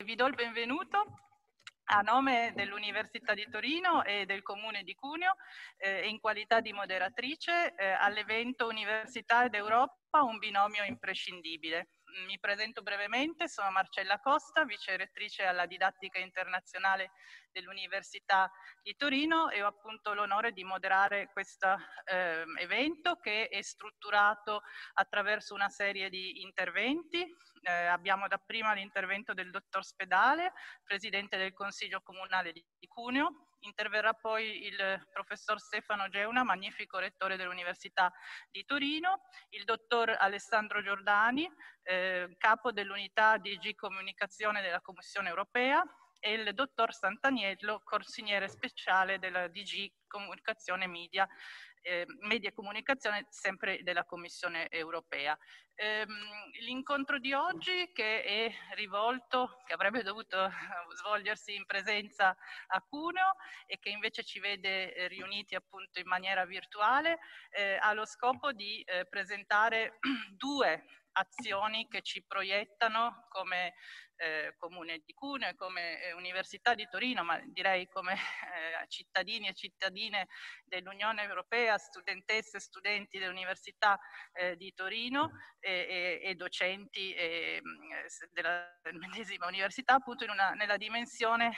Vi do il benvenuto a nome dell'Università di Torino e del Comune di Cuneo in qualità di moderatrice all'evento Università ed Europa, un binomio imprescindibile. Mi presento brevemente, sono Marcella Costa, vice rettrice alla didattica internazionale dell'Università di Torino e ho appunto l'onore di moderare questo evento che è strutturato attraverso una serie di interventi. Abbiamo dapprima l'intervento del dottor Spedale, presidente del Consiglio Comunale di Cuneo. Interverrà poi il professor Stefano Geuna, magnifico rettore dell'Università di Torino, il dottor Alessandro Giordani, capo dell'unità DG Comunicazione della Commissione Europea, e il dottor Sant'Aniello, consigliere speciale della DG Comunicazione Media e Comunicazione, sempre della Commissione Europea. L'incontro di oggi, che è rivolto, che avrebbe dovuto svolgersi in presenza a Cuneo e che invece ci vede riuniti appunto in maniera virtuale, ha lo scopo di presentare due azioni che ci proiettano come Comune di Cuneo e come Università di Torino, ma direi come cittadini e cittadine dell'Unione Europea, studentesse e studenti dell'Università di Torino e docenti della medesima università, appunto nella dimensione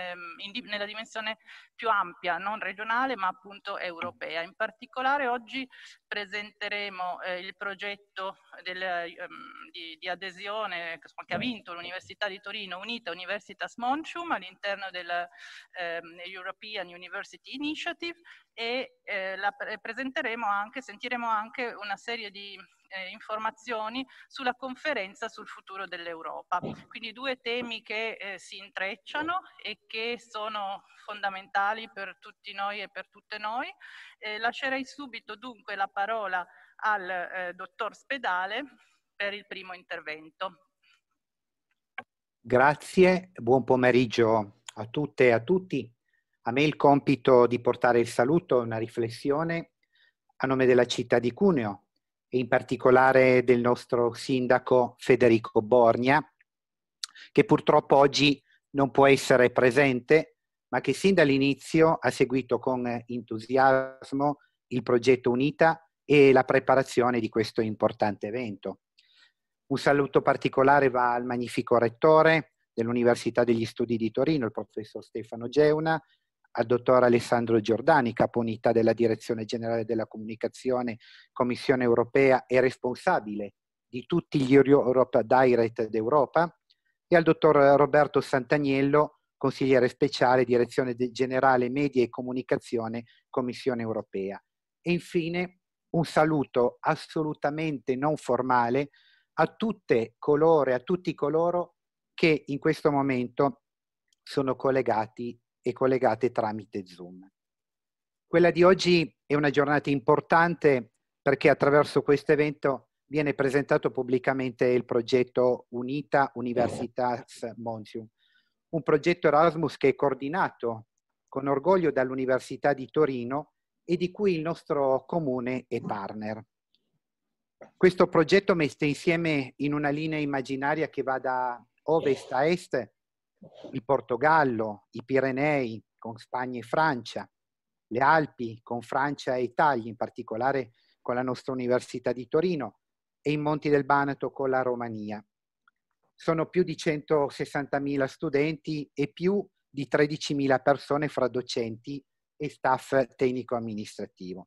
più ampia, non regionale ma appunto europea. In particolare oggi presenteremo il progetto di adesione che ha vinto l'Università di Torino, Unita Universitas Moncium, all'interno del European University Initiative, e sentiremo anche una serie di informazioni sulla conferenza sul futuro dell'Europa. Quindi due temi che si intrecciano e che sono fondamentali per tutti noi e per tutte noi. Lascerei subito dunque la parola al dottor Spedale per il primo intervento. Grazie, buon pomeriggio a tutte e a tutti. A me il compito di portare il saluto e una riflessione a nome della città di Cuneo e in particolare del nostro sindaco Federico Borgna, che purtroppo oggi non può essere presente, ma che sin dall'inizio ha seguito con entusiasmo il progetto Unita e la preparazione di questo importante evento. Un saluto particolare va al magnifico rettore dell'Università degli Studi di Torino, il professor Stefano Geuna, al dottor Alessandro Giordani, capo unità della Direzione Generale della Comunicazione, Commissione Europea e responsabile di tutti gli Europa Direct d'Europa, e al dottor Roberto Sant'Aniello, consigliere speciale, Direzione Generale Media e Comunicazione, Commissione Europea. E infine un saluto assolutamente non formale a tutti coloro che in questo momento sono collegati e collegate tramite Zoom. Quella di oggi è una giornata importante perché attraverso questo evento viene presentato pubblicamente il progetto Unita Universitas Moncium, un progetto Erasmus che è coordinato con orgoglio dall'Università di Torino e di cui il nostro comune è partner. Questo progetto mette insieme in una linea immaginaria che va da ovest a est il Portogallo, i Pirenei con Spagna e Francia, le Alpi con Francia e Italia, in particolare con la nostra Università di Torino, e i Monti del Banato con la Romania. Sono più di 160.000 studenti e più di 13.000 persone fra docenti e staff tecnico-amministrativo.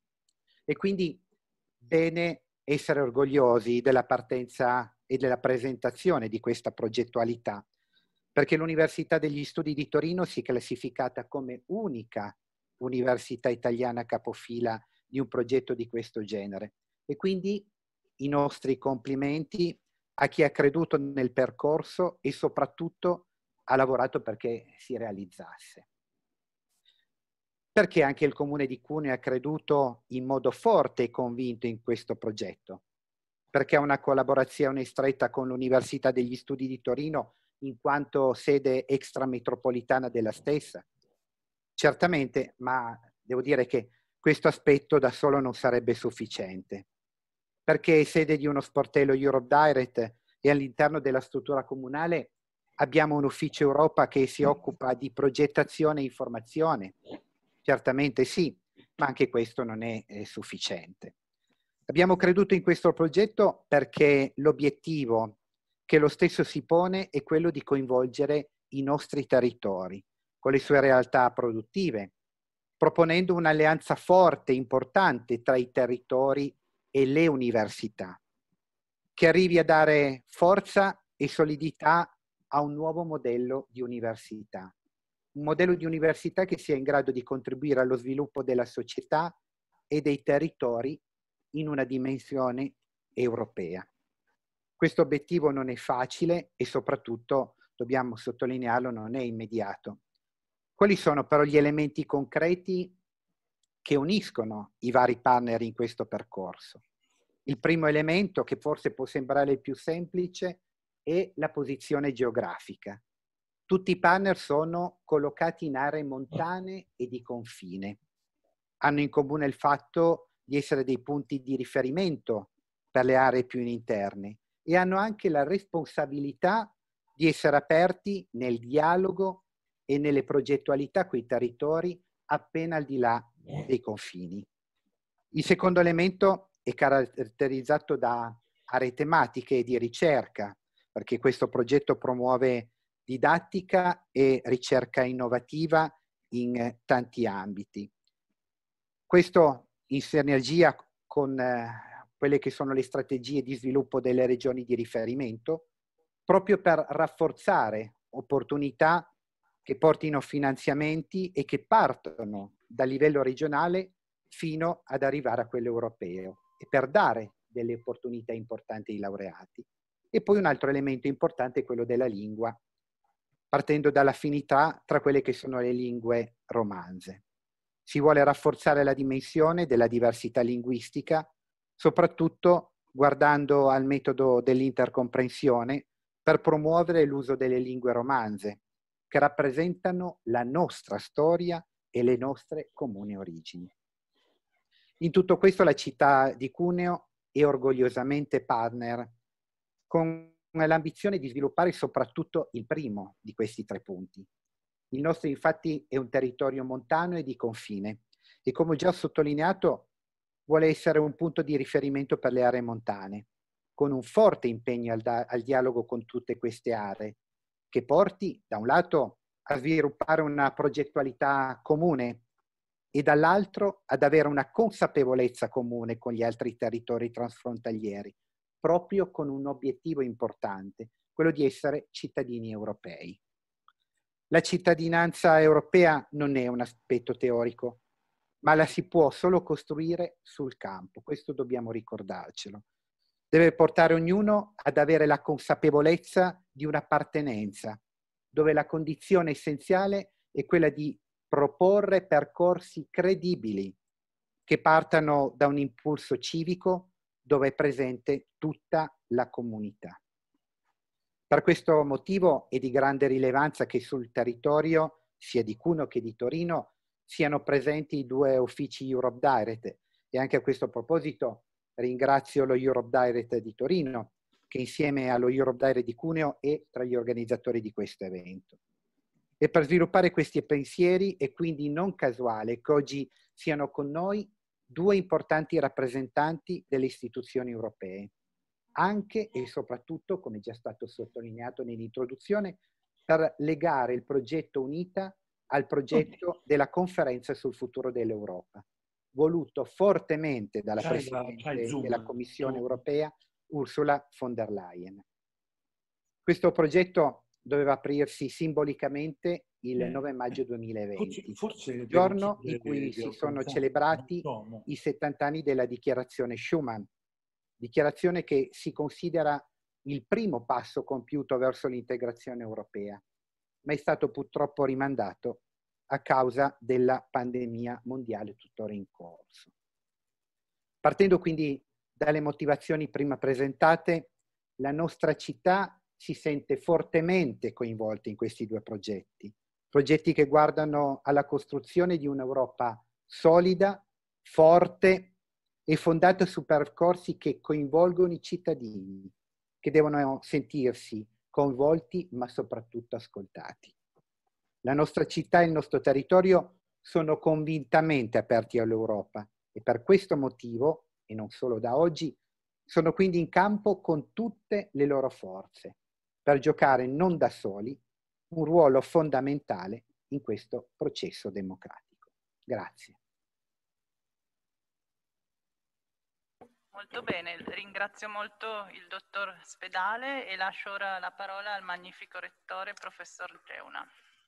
E quindi bene essere orgogliosi della partenza e della presentazione di questa progettualità, perché l'Università degli Studi di Torino si è classificata come unica università italiana capofila di un progetto di questo genere. E quindi i nostri complimenti a chi ha creduto nel percorso e soprattutto ha lavorato perché si realizzasse. Perché anche il Comune di Cuneo ha creduto in modo forte e convinto in questo progetto? Perché ha una collaborazione stretta con l'Università degli Studi di Torino in quanto sede extrametropolitana della stessa? Certamente, ma devo dire che questo aspetto da solo non sarebbe sufficiente. Perché è sede di uno sportello Europe Direct e all'interno della struttura comunale Abbiamo un ufficio Europa che si occupa di progettazione e informazione. Certamente sì, ma anche questo non è sufficiente. Abbiamo creduto in questo progetto perché l'obiettivo che lo stesso si pone è quello di coinvolgere i nostri territori con le sue realtà produttive, proponendo un'alleanza forte e importante tra i territori e le università, che arrivi a dare forza e solidità a un nuovo modello di università. Un modello di università che sia in grado di contribuire allo sviluppo della società e dei territori in una dimensione europea. Questo obiettivo non è facile e soprattutto, dobbiamo sottolinearlo, non è immediato. Quali sono però gli elementi concreti che uniscono i vari partner in questo percorso? Il primo elemento, che forse può sembrare il più semplice, è la posizione geografica. Tutti i partner sono collocati in aree montane e di confine. Hanno in comune il fatto di essere dei punti di riferimento per le aree più interne e hanno anche la responsabilità di essere aperti nel dialogo e nelle progettualità con i territori appena al di là dei confini. Il secondo elemento è caratterizzato da aree tematiche e di ricerca, perché questo progetto promuove didattica e ricerca innovativa in tanti ambiti. Questo in sinergia con quelle che sono le strategie di sviluppo delle regioni di riferimento, proprio per rafforzare opportunità che portino finanziamenti e che partono dal livello regionale fino ad arrivare a quello europeo e per dare delle opportunità importanti ai laureati. E poi un altro elemento importante è quello della lingua, partendo dall'affinità tra quelle che sono le lingue romanze. Si vuole rafforzare la dimensione della diversità linguistica, soprattutto guardando al metodo dell'intercomprensione per promuovere l'uso delle lingue romanze, che rappresentano la nostra storia e le nostre comuni origini. In tutto questo la città di Cuneo è orgogliosamente partner con l'ambizione di sviluppare soprattutto il primo di questi tre punti. Il nostro infatti è un territorio montano e di confine e, come ho già sottolineato, vuole essere un punto di riferimento per le aree montane, con un forte impegno al dialogo con tutte queste aree, che porti da un lato a sviluppare una progettualità comune e dall'altro ad avere una consapevolezza comune con gli altri territori transfrontalieri, proprio con un obiettivo importante, quello di essere cittadini europei. La cittadinanza europea non è un aspetto teorico, ma la si può solo costruire sul campo, questo dobbiamo ricordarcelo. Deve portare ognuno ad avere la consapevolezza di un'appartenenza, dove la condizione essenziale è quella di proporre percorsi credibili che partano da un impulso civico dove è presente tutta la comunità. Per questo motivo è di grande rilevanza che sul territorio, sia di Cuneo che di Torino, siano presenti i due uffici Europe Direct e anche a questo proposito ringrazio lo Europe Direct di Torino che insieme allo Europe Direct di Cuneo è tra gli organizzatori di questo evento. E per sviluppare questi pensieri è quindi non casuale che oggi siano con noi due importanti rappresentanti delle istituzioni europee, anche e soprattutto, come già stato sottolineato nell'introduzione, per legare il progetto UNITA al progetto della conferenza sul futuro dell'Europa, voluto fortemente dalla Presidente della Commissione europea, Ursula von der Leyen. Questo progetto doveva aprirsi simbolicamente il 9 maggio 2020, giorno in cui si sono celebrati i 70 anni della dichiarazione Schuman, dichiarazione che si considera il primo passo compiuto verso l'integrazione europea, ma è stato purtroppo rimandato a causa della pandemia mondiale tuttora in corso. Partendo quindi dalle motivazioni prima presentate, la nostra città si sente fortemente coinvolta in questi due progetti che guardano alla costruzione di un'Europa solida, forte e fondata su percorsi che coinvolgono i cittadini, che devono sentirsi coinvolti ma soprattutto ascoltati. La nostra città e il nostro territorio sono convintamente aperti all'Europa e per questo motivo, e non solo da oggi, sono quindi in campo con tutte le loro forze per giocare non da soli un ruolo fondamentale in questo processo democratico. Grazie. Molto bene, ringrazio molto il dottor Spedale e lascio ora la parola al magnifico rettore, professor Geuna.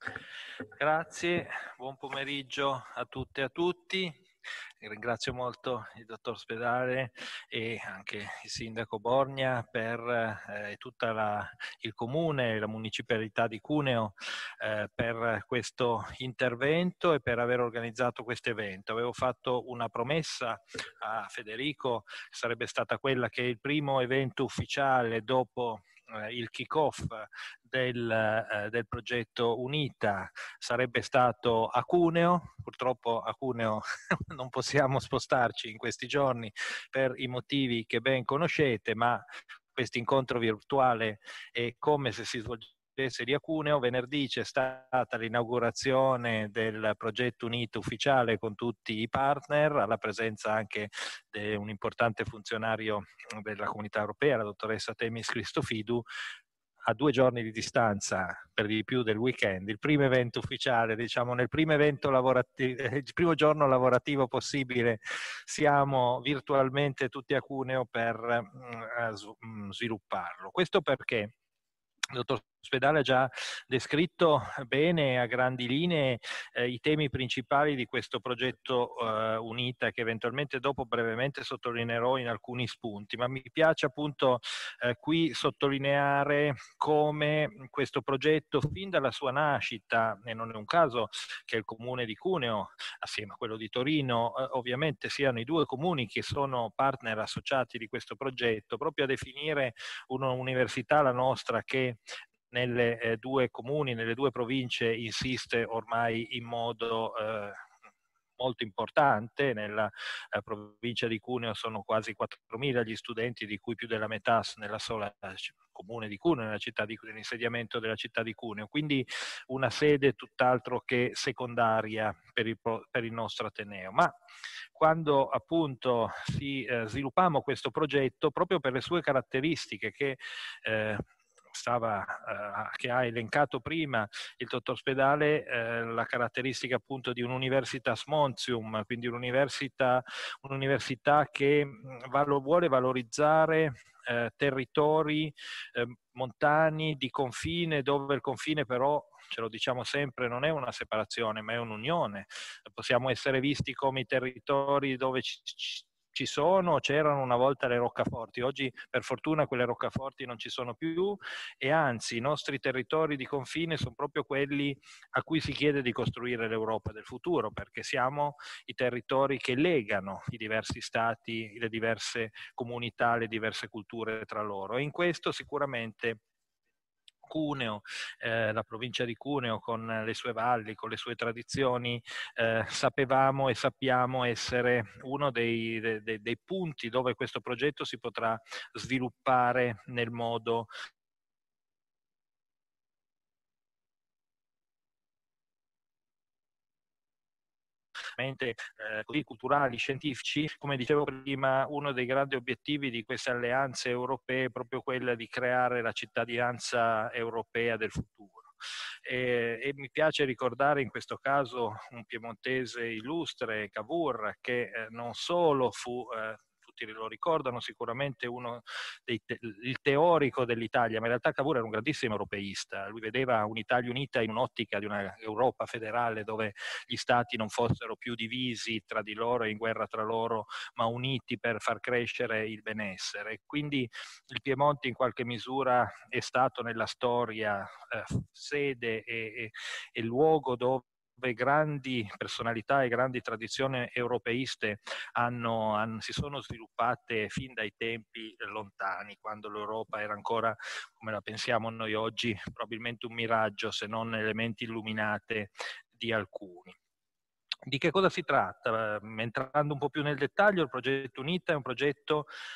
Grazie, buon pomeriggio a tutte e a tutti. Ringrazio molto il dottor Spedale e anche il sindaco Borgna per tutto il comune e la municipalità di Cuneo per questo intervento e per aver organizzato questo evento. Avevo fatto una promessa a Federico, che sarebbe stata quella che il primo evento ufficiale dopo il kick-off del progetto UNITA sarebbe stato a Cuneo. Purtroppo a Cuneo non possiamo spostarci in questi giorni per i motivi che ben conoscete, ma questo incontro virtuale è come se si svolgesse lì a Cuneo. Venerdì c'è stata l'inaugurazione del progetto UNITA ufficiale con tutti i partner, alla presenza anche di un importante funzionario della Comunità Europea, la dottoressa Themis Christophidou, a 2 giorni di distanza, per di più del weekend, il primo evento ufficiale, diciamo nel primo evento lavorativo, il primo giorno lavorativo possibile, siamo virtualmente tutti a Cuneo per svilupparlo. Questo perché il dottor Spedale ha già descritto bene a grandi linee i temi principali di questo progetto UNITA, che eventualmente dopo brevemente sottolineerò in alcuni spunti, ma mi piace appunto qui sottolineare come questo progetto fin dalla sua nascita, e non è un caso che il comune di Cuneo assieme a quello di Torino ovviamente siano i 2 comuni che sono partner associati di questo progetto, proprio a definire un'università, la nostra, che nelle 2 comuni, nelle 2 province insiste ormai in modo molto importante. Nella provincia di Cuneo sono quasi 4.000 gli studenti, di cui più della metà nella sola comune di Cuneo, nella città di Cuneo, nell'insediamento della città di Cuneo. Quindi una sede tutt'altro che secondaria per il nostro Ateneo. Ma quando appunto sviluppammo questo progetto, proprio per le sue caratteristiche che ha elencato prima il dottor Spedale, la caratteristica appunto di un'universitas Montium, quindi un'università che vuole valorizzare territori montani di confine, dove il confine però, ce lo diciamo sempre, non è una separazione ma è un'unione. Possiamo essere visti come i territori dove c'erano una volta le roccaforti. Oggi per fortuna quelle roccaforti non ci sono più, e anzi i nostri territori di confine sono proprio quelli a cui si chiede di costruire l'Europa del futuro, perché siamo i territori che legano i diversi stati, le diverse comunità, le diverse culture tra loro, e in questo sicuramente Cuneo, la provincia di Cuneo con le sue valli, con le sue tradizioni, sapevamo e sappiamo essere uno dei punti dove questo progetto si potrà sviluppare nel modo così culturali, scientifici. Come dicevo prima, uno dei grandi obiettivi di queste alleanze europee è proprio quella di creare la cittadinanza europea del futuro. E mi piace ricordare in questo caso un piemontese illustre, Cavour, che non solo fu tutti lo ricordano sicuramente, il teorico dell'Italia, ma in realtà Cavour era un grandissimo europeista. Lui vedeva un'Italia unita in un'ottica di una Europa federale dove gli stati non fossero più divisi tra di loro e in guerra tra loro, ma uniti per far crescere il benessere. Quindi il Piemonte in qualche misura è stato nella storia sede e luogo dove grandi personalità e grandi tradizioni europeiste si sono sviluppate fin dai tempi lontani, quando l'Europa era ancora, come la pensiamo noi oggi, probabilmente un miraggio, se non elementi illuminate di alcuni. Di che cosa si tratta? Entrando un po' più nel dettaglio, il progetto UNITA è un progetto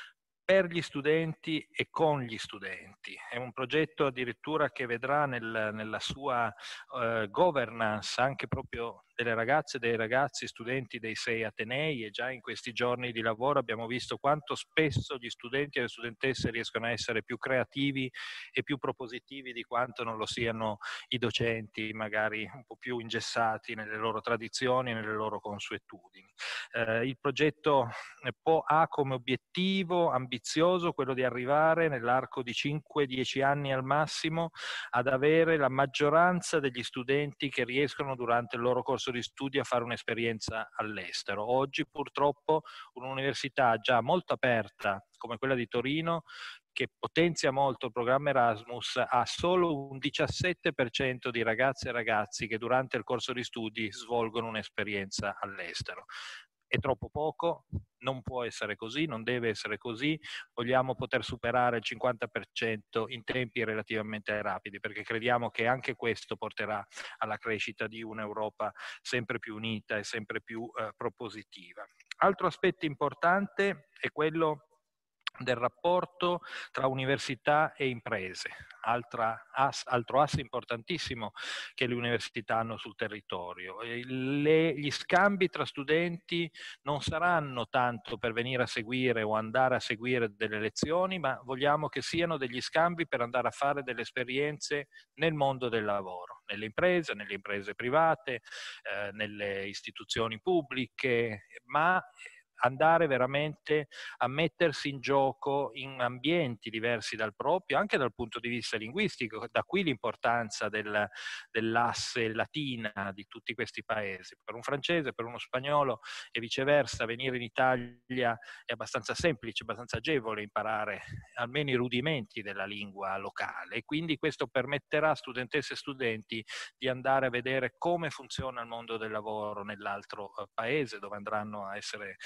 per gli studenti e con gli studenti. È un progetto addirittura che vedrà nella sua governance anche proprio delle ragazze e dei ragazzi studenti dei 6 atenei, e già in questi giorni di lavoro abbiamo visto quanto spesso gli studenti e le studentesse riescono a essere più creativi e più propositivi di quanto non lo siano i docenti, magari un po' più ingessati nelle loro tradizioni e nelle loro consuetudini. Il progetto ha come obiettivo ambizioso quello di arrivare nell'arco di 5-10 anni al massimo ad avere la maggioranza degli studenti che riescono durante il loro corso di studio a fare un'esperienza all'estero. Oggi purtroppo un'università già molto aperta come quella di Torino, che potenzia molto il programma Erasmus, ha solo un 17% di ragazze e ragazzi che durante il corso di studi svolgono un'esperienza all'estero. È troppo poco, non può essere così, non deve essere così, vogliamo poter superare il 50% in tempi relativamente rapidi, perché crediamo che anche questo porterà alla crescita di un'Europa sempre più unita e sempre più propositiva. Altro aspetto importante è quello del rapporto tra università e imprese, altro asse importantissimo che le università hanno sul territorio. Gli scambi tra studenti non saranno tanto per venire a seguire o andare a seguire delle lezioni, ma vogliamo che siano degli scambi per andare a fare delle esperienze nel mondo del lavoro, nelle imprese private, nelle istituzioni pubbliche, ma andare veramente a mettersi in gioco in ambienti diversi dal proprio, anche dal punto di vista linguistico. Da qui l'importanza dell'asse latina di tutti questi paesi. Per un francese, per uno spagnolo e viceversa, venire in Italia è abbastanza semplice, abbastanza agevole imparare almeno i rudimenti della lingua locale, e quindi questo permetterà a studentesse e studenti di andare a vedere come funziona il mondo del lavoro nell'altro paese dove andranno a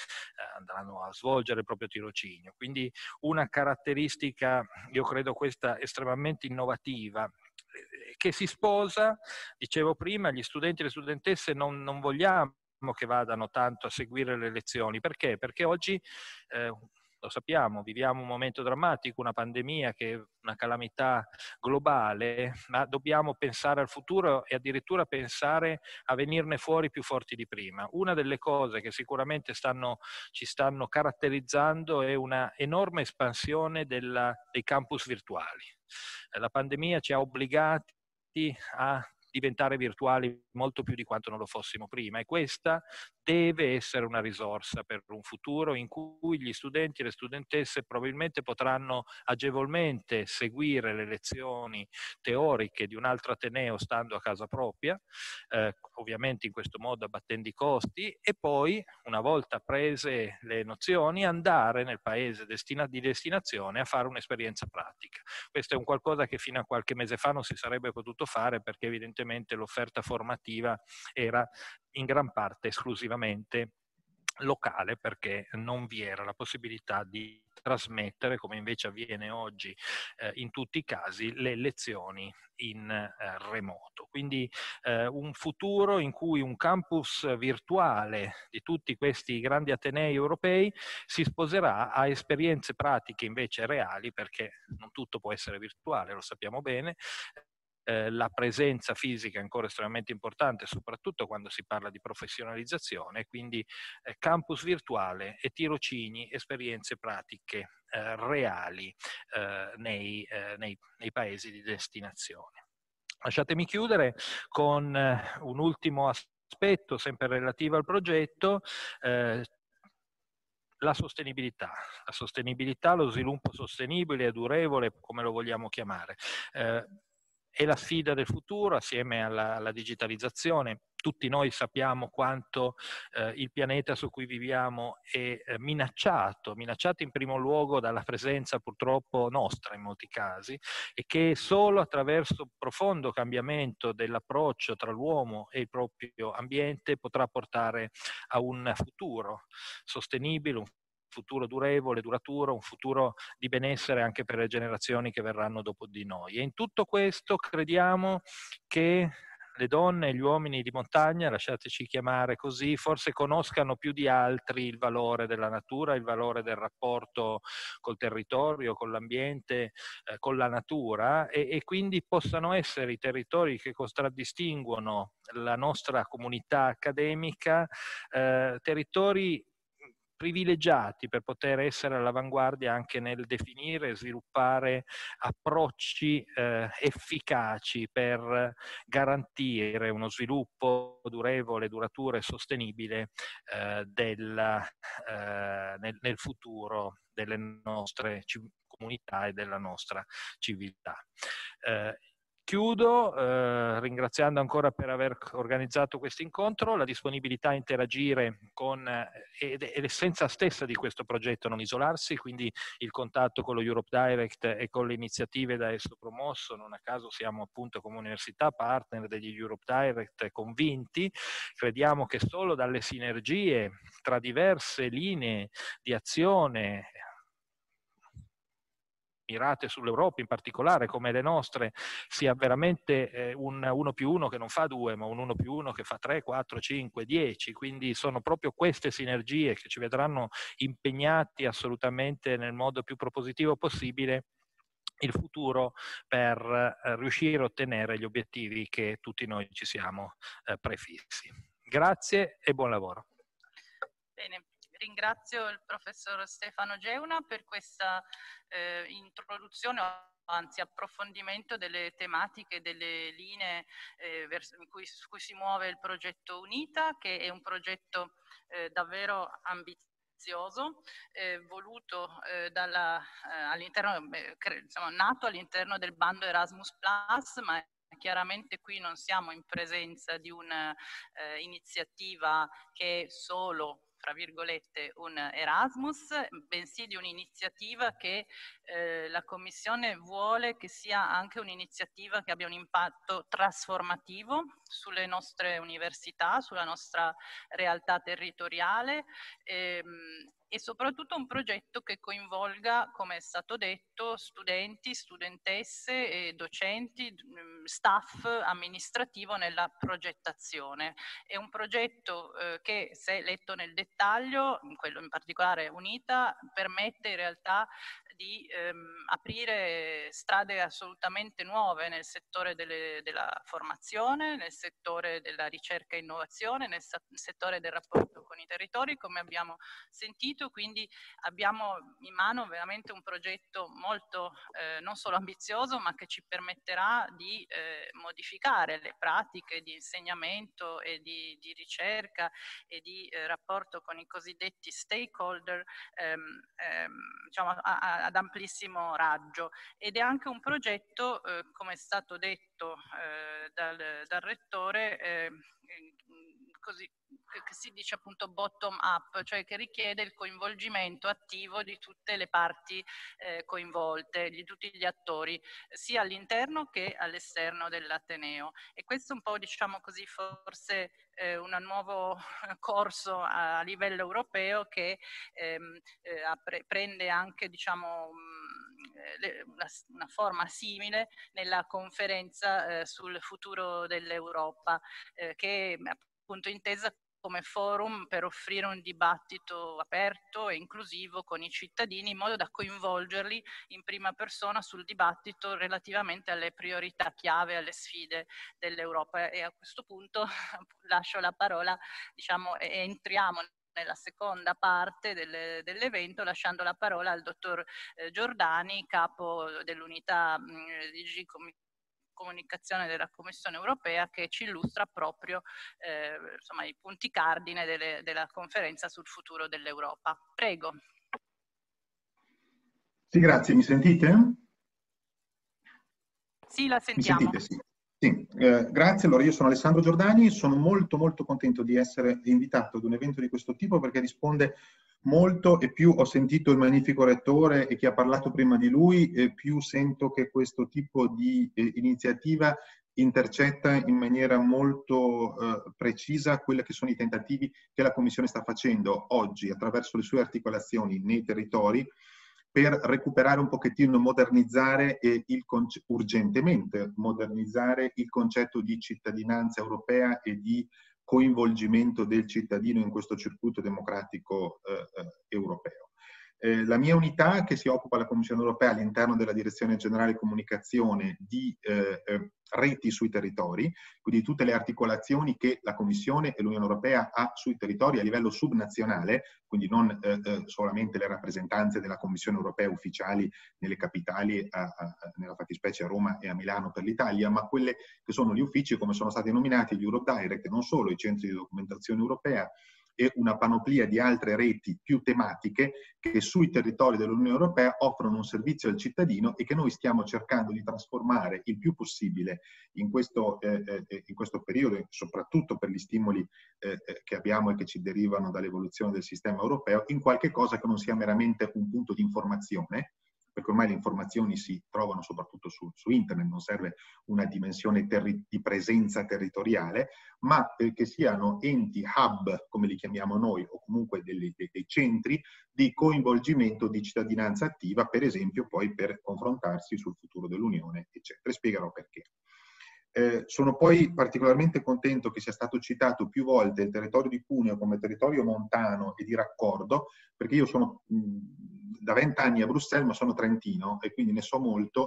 svolgere il proprio tirocinio. Quindi una caratteristica, io credo questa estremamente innovativa, che si sposa, dicevo prima, gli studenti e le studentesse non vogliamo che vadano tanto a seguire le lezioni. Perché? Perché oggi lo sappiamo, viviamo un momento drammatico, una pandemia che è una calamità globale, ma dobbiamo pensare al futuro e addirittura pensare a venirne fuori più forti di prima. Una delle cose che sicuramente ci stanno caratterizzando è una enorme espansione dei campus virtuali. La pandemia ci ha obbligati a diventare virtuali molto più di quanto non lo fossimo prima, e questa deve essere una risorsa per un futuro in cui gli studenti e le studentesse probabilmente potranno agevolmente seguire le lezioni teoriche di un altro ateneo stando a casa propria, ovviamente in questo modo abbattendo i costi, e poi una volta prese le nozioni andare nel paese di destinazione a fare un'esperienza pratica. Questo è un qualcosa che fino a qualche mese fa non si sarebbe potuto fare, perché evidentemente l'offerta formativa era in gran parte esclusivamente locale, perché non vi era la possibilità di trasmettere, come invece avviene oggi in tutti i casi, le lezioni in remoto. Quindi un futuro in cui un campus virtuale di tutti questi grandi atenei europei si sposerà a esperienze pratiche invece reali, perché non tutto può essere virtuale, lo sappiamo bene. La presenza fisica è ancora estremamente importante, soprattutto quando si parla di professionalizzazione, quindi campus virtuale e tirocini, esperienze pratiche reali nei paesi di destinazione. Lasciatemi chiudere con un ultimo aspetto, sempre relativo al progetto. La sostenibilità, lo sviluppo sostenibile e durevole, come lo vogliamo chiamare, è la sfida del futuro assieme alla digitalizzazione. Tutti noi sappiamo quanto il pianeta su cui viviamo è minacciato in primo luogo dalla presenza purtroppo nostra in molti casi, e che solo attraverso un profondo cambiamento dell'approccio tra l'uomo e il proprio ambiente potrà portare a un futuro sostenibile, un futuro durevole, duraturo, un futuro di benessere anche per le generazioni che verranno dopo di noi. E in tutto questo crediamo che le donne e gli uomini di montagna, lasciateci chiamare così, forse conoscano più di altri il valore della natura, il valore del rapporto col territorio, con l'ambiente, con la natura, e quindi possano essere i territori che contraddistinguono la nostra comunità accademica, territori privilegiati per poter essere all'avanguardia anche nel definire e sviluppare approcci efficaci per garantire uno sviluppo durevole, duraturo e sostenibile nel futuro delle nostre comunità e della nostra civiltà. Chiudo ringraziando ancora per aver organizzato questo incontro, la disponibilità a interagire con e l'essenza stessa di questo progetto, non isolarsi, quindi il contatto con lo Europe Direct e con le iniziative da esso promosso. Non a caso siamo appunto come università partner degli Europe Direct convinti, crediamo che solo dalle sinergie tra diverse linee di azione mirate sull'Europa in particolare, come le nostre, sia veramente un 1+1 che non fa 2, ma un 1+1 che fa 3, 4, 5, 10. Quindi sono proprio queste sinergie che ci vedranno impegnati assolutamente nel modo più propositivo possibile il futuro per riuscire a ottenere gli obiettivi che tutti noi ci siamo prefissi. Grazie e buon lavoro. Bene. Ringrazio il professor Stefano Geuna per questa introduzione, anzi approfondimento delle tematiche, delle linee su cui si muove il progetto UNITA, che è un progetto davvero ambizioso, voluto nato all'interno del bando Erasmus+, ma chiaramente qui non siamo in presenza di un'iniziativa che è solo, tra virgolette, un Erasmus, bensì di un'iniziativa che la Commissione vuole che sia anche un'iniziativa che abbia un impatto trasformativo sulle nostre università, sulla nostra realtà territoriale, e soprattutto un progetto che coinvolga, come è stato detto, studenti, studentesse, docenti, staff amministrativo nella progettazione. È un progetto che, se letto nel dettaglio, quello in particolare UNITA, permette in realtà di aprire strade assolutamente nuove nel settore della formazione, nel settore della ricerca e innovazione, nel settore del rapporto con i territori, come abbiamo sentito. Quindi abbiamo in mano veramente un progetto molto non solo ambizioso, ma che ci permetterà di modificare le pratiche di insegnamento e di ricerca e di rapporto con i cosiddetti stakeholder, diciamo, ad amplissimo raggio. Ed è anche un progetto, come è stato detto dal Rettore, così, che si dice appunto bottom up, cioè che richiede il coinvolgimento attivo di tutte le parti coinvolte, di tutti gli attori, sia all'interno che all'esterno dell'Ateneo. E questo un po', diciamo così, forse un nuovo corso a livello europeo che prende anche, diciamo, una forma simile nella conferenza sul futuro dell'Europa, che è appunto intesa come forum per offrire un dibattito aperto e inclusivo con i cittadini, in modo da coinvolgerli in prima persona sul dibattito relativamente alle priorità chiave, alle sfide dell'Europa. E a questo punto lascio la parola, diciamo, e entriamo nella seconda parte dell'evento, lasciando la parola al dottor Giordani, capo dell'unità DG Comunicazione della Commissione Europea, che ci illustra proprio insomma, i punti cardine della conferenza sul futuro dell'Europa. Prego. Sì, grazie. Mi sentite? Sì, la sentiamo. Mi sentite? Sì. Sì. Grazie. Allora, io sono Alessandro Giordani, sono molto contento di essere invitato ad un evento di questo tipo, perché risponde molto, e più ho sentito il magnifico Rettore e chi ha parlato prima di lui, e più sento che questo tipo di iniziativa intercetta in maniera molto precisa quelli che sono i tentativi che la Commissione sta facendo oggi attraverso le sue articolazioni nei territori per recuperare un pochettino, modernizzare urgentemente modernizzare il concetto di cittadinanza europea e di coinvolgimento del cittadino in questo circuito democratico europeo. La mia unità, che si occupa la Commissione europea all'interno della Direzione Generale Comunicazione di reti sui territori, quindi tutte le articolazioni che la Commissione e l'Unione Europea ha sui territori a livello subnazionale, quindi non solamente le rappresentanze della Commissione Europea ufficiali nelle capitali, nella fattispecie a Roma e a Milano per l'Italia, ma quelle che sono gli uffici, come sono stati nominati, gli Europe Direct, e non solo, i centri di documentazione europea, e una panoplia di altre reti più tematiche che sui territori dell'Unione Europea offrono un servizio al cittadino e che noi stiamo cercando di trasformare il più possibile in questo periodo, soprattutto per gli stimoli che abbiamo e che ci derivano dall'evoluzione del sistema europeo, in qualche cosa che non sia meramente un punto di informazione, perché ormai le informazioni si trovano soprattutto su internet, non serve una dimensione di presenza territoriale, ma che siano enti hub, come li chiamiamo noi, o comunque dei centri di coinvolgimento di cittadinanza attiva, per esempio poi per confrontarsi sul futuro dell'Unione, eccetera. E spiegherò perché. Sono poi particolarmente contento che sia stato citato più volte il territorio di Cuneo come territorio montano e di raccordo, perché io sono da 20 anni a Bruxelles, ma sono trentino e quindi ne so molto,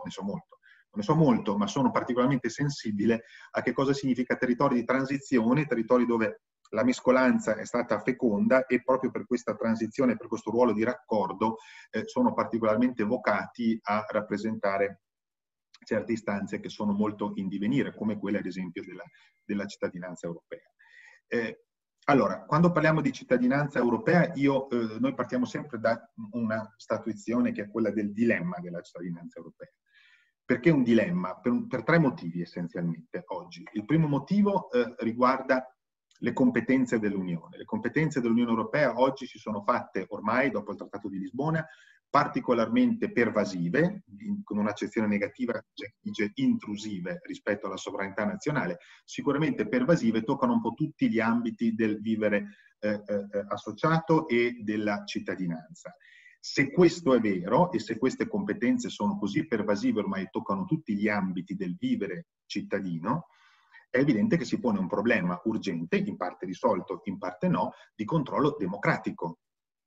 ma sono particolarmente sensibile a che cosa significa territori di transizione, territori dove la mescolanza è stata feconda, e proprio per questa transizione, per questo ruolo di raccordo, sono particolarmente vocati a rappresentare certe istanze che sono molto in divenire, come quella ad esempio della cittadinanza europea. Allora, quando parliamo di cittadinanza europea, noi partiamo sempre da una statuizione che è quella del dilemma della cittadinanza europea. Perché un dilemma? Per tre motivi essenzialmente oggi. Il primo motivo riguarda le competenze dell'Unione. Le competenze dell'Unione Europea oggi si sono fatte ormai, dopo il Trattato di Lisbona, particolarmente pervasive, con un'accezione negativa, dice intrusive rispetto alla sovranità nazionale, sicuramente pervasive, toccano un po' tutti gli ambiti del vivere associato e della cittadinanza. Se questo è vero e se queste competenze sono così pervasive, ormai toccano tutti gli ambiti del vivere cittadino, è evidente che si pone un problema urgente, in parte risolto, in parte no, di controllo democratico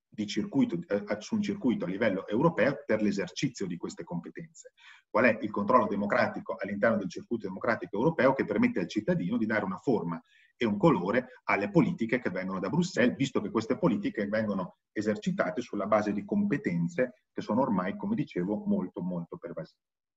su un circuito a livello europeo per l'esercizio di queste competenze. Qual è il controllo democratico all'interno del circuito democratico europeo che permette al cittadino di dare una forma e un colore alle politiche che vengono da Bruxelles, visto che queste politiche vengono esercitate sulla base di competenze che sono ormai, come dicevo, molto molto pervasive.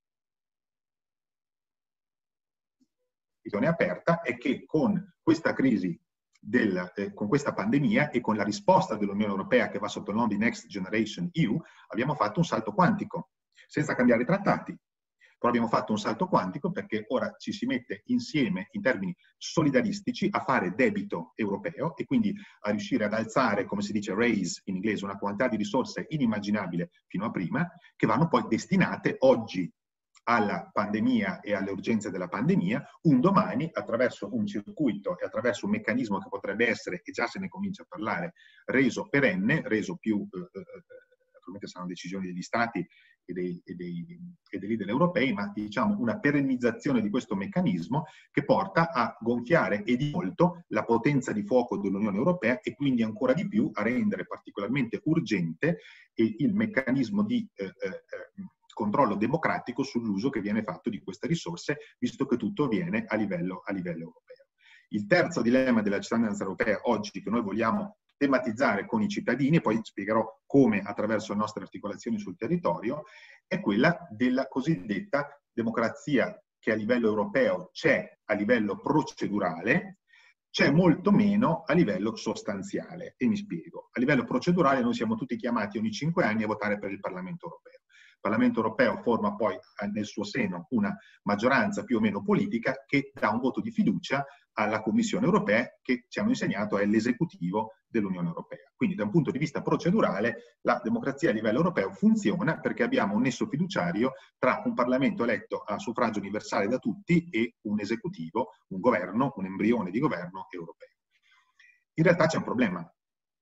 La questione aperta è che con questa crisi, con questa pandemia e con la risposta dell'Unione Europea che va sotto il nome di Next Generation EU, abbiamo fatto un salto quantico, senza cambiare i trattati. Però abbiamo fatto un salto quantico perché ora ci si mette insieme in termini solidaristici a fare debito europeo e quindi a riuscire ad alzare, come si dice raise in inglese, una quantità di risorse inimmaginabile fino a prima, che vanno poi destinate oggi alla pandemia e alle urgenze della pandemia, un domani attraverso un circuito e attraverso un meccanismo che potrebbe essere, e già se ne comincia a parlare, reso perenne, reso più, naturalmente saranno decisioni degli Stati e dei leader europei, ma diciamo una perennizzazione di questo meccanismo che porta a gonfiare e di molto la potenza di fuoco dell'Unione Europea e quindi ancora di più a rendere particolarmente urgente il meccanismo di controllo democratico sull'uso che viene fatto di queste risorse, visto che tutto avviene a livello europeo. Il terzo dilemma della cittadinanza europea oggi che noi vogliamo tematizzare con i cittadini, e poi spiegherò come attraverso le nostre articolazioni sul territorio, è quella della cosiddetta democrazia che a livello europeo c'è a livello procedurale, c'è molto meno a livello sostanziale. E mi spiego. A livello procedurale noi siamo tutti chiamati ogni 5 anni a votare per il Parlamento europeo. Il Parlamento europeo forma poi nel suo seno una maggioranza più o meno politica che dà un voto di fiducia alla Commissione europea, che ci hanno insegnato è l'esecutivo dell'Unione Europea. Quindi da un punto di vista procedurale la democrazia a livello europeo funziona perché abbiamo un nesso fiduciario tra un Parlamento eletto a suffragio universale da tutti e un esecutivo, un governo, un embrione di governo europeo. In realtà c'è un problema.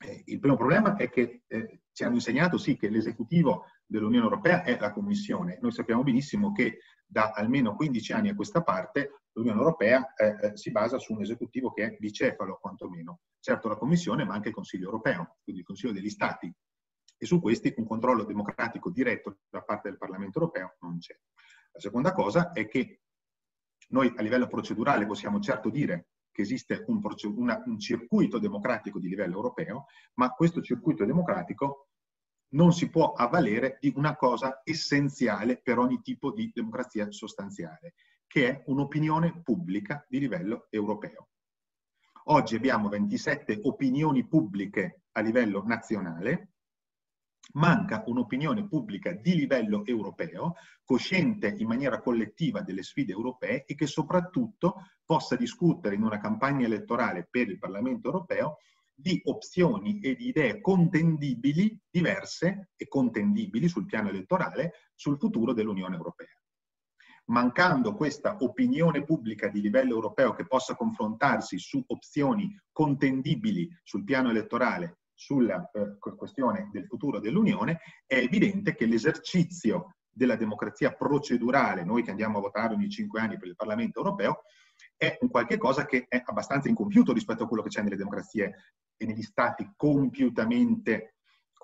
Il primo problema è che ci hanno insegnato sì che l'esecutivo dell'Unione Europea è la Commissione. Noi sappiamo benissimo che da almeno 15 anni a questa parte l'Unione Europea si basa su un esecutivo che è bicefalo quantomeno. Certo la Commissione, ma anche il Consiglio Europeo, quindi il Consiglio degli Stati. E su questi un controllo democratico diretto da parte del Parlamento Europeo non c'è. La seconda cosa è che noi a livello procedurale possiamo certo dire che esiste un circuito democratico di livello europeo, ma questo circuito democratico non si può avvalere di una cosa essenziale per ogni tipo di democrazia sostanziale, che è un'opinione pubblica di livello europeo. Oggi abbiamo 27 opinioni pubbliche a livello nazionale, manca un'opinione pubblica di livello europeo, cosciente in maniera collettiva delle sfide europee e che soprattutto possa discutere in una campagna elettorale per il Parlamento europeo di opzioni e di idee contendibili, diverse e contendibili sul piano elettorale, sul futuro dell'Unione Europea. Mancando questa opinione pubblica di livello europeo che possa confrontarsi su opzioni contendibili sul piano elettorale sulla questione del futuro dell'Unione, è evidente che l'esercizio della democrazia procedurale, noi che andiamo a votare ogni 5 anni per il Parlamento europeo, è un qualche cosa che è abbastanza incompiuto rispetto a quello che c'è nelle democrazie e negli stati compiutamente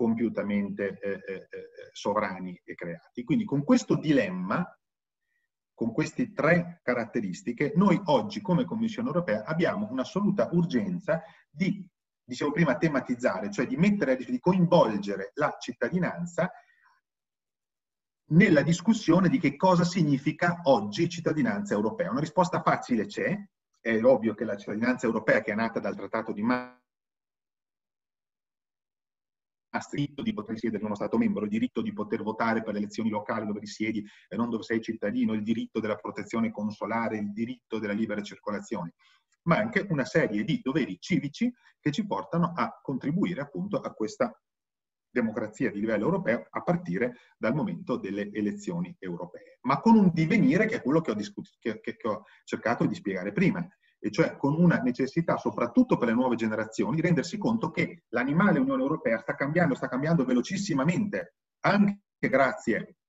sovrani e creati. Quindi con questo dilemma, con queste 3 caratteristiche, noi oggi come Commissione europea abbiamo un'assoluta urgenza di, dicevo prima, tematizzare, cioè di coinvolgere la cittadinanza nella discussione di che cosa significa oggi cittadinanza europea. Una risposta facile c'è, è ovvio che la cittadinanza europea, che è nata dal Trattato di Maastricht, il diritto di poter risiedere in uno Stato membro, il diritto di poter votare per le elezioni locali dove risiedi e non dove sei cittadino, il diritto della protezione consolare, il diritto della libera circolazione, ma anche una serie di doveri civici che ci portano a contribuire appunto a questa democrazia di livello europeo a partire dal momento delle elezioni europee, ma con un divenire che è quello che ho cercato di spiegare prima, e cioè con una necessità, soprattutto per le nuove generazioni, di rendersi conto che l'animale Unione Europea sta cambiando velocissimamente, anche grazie,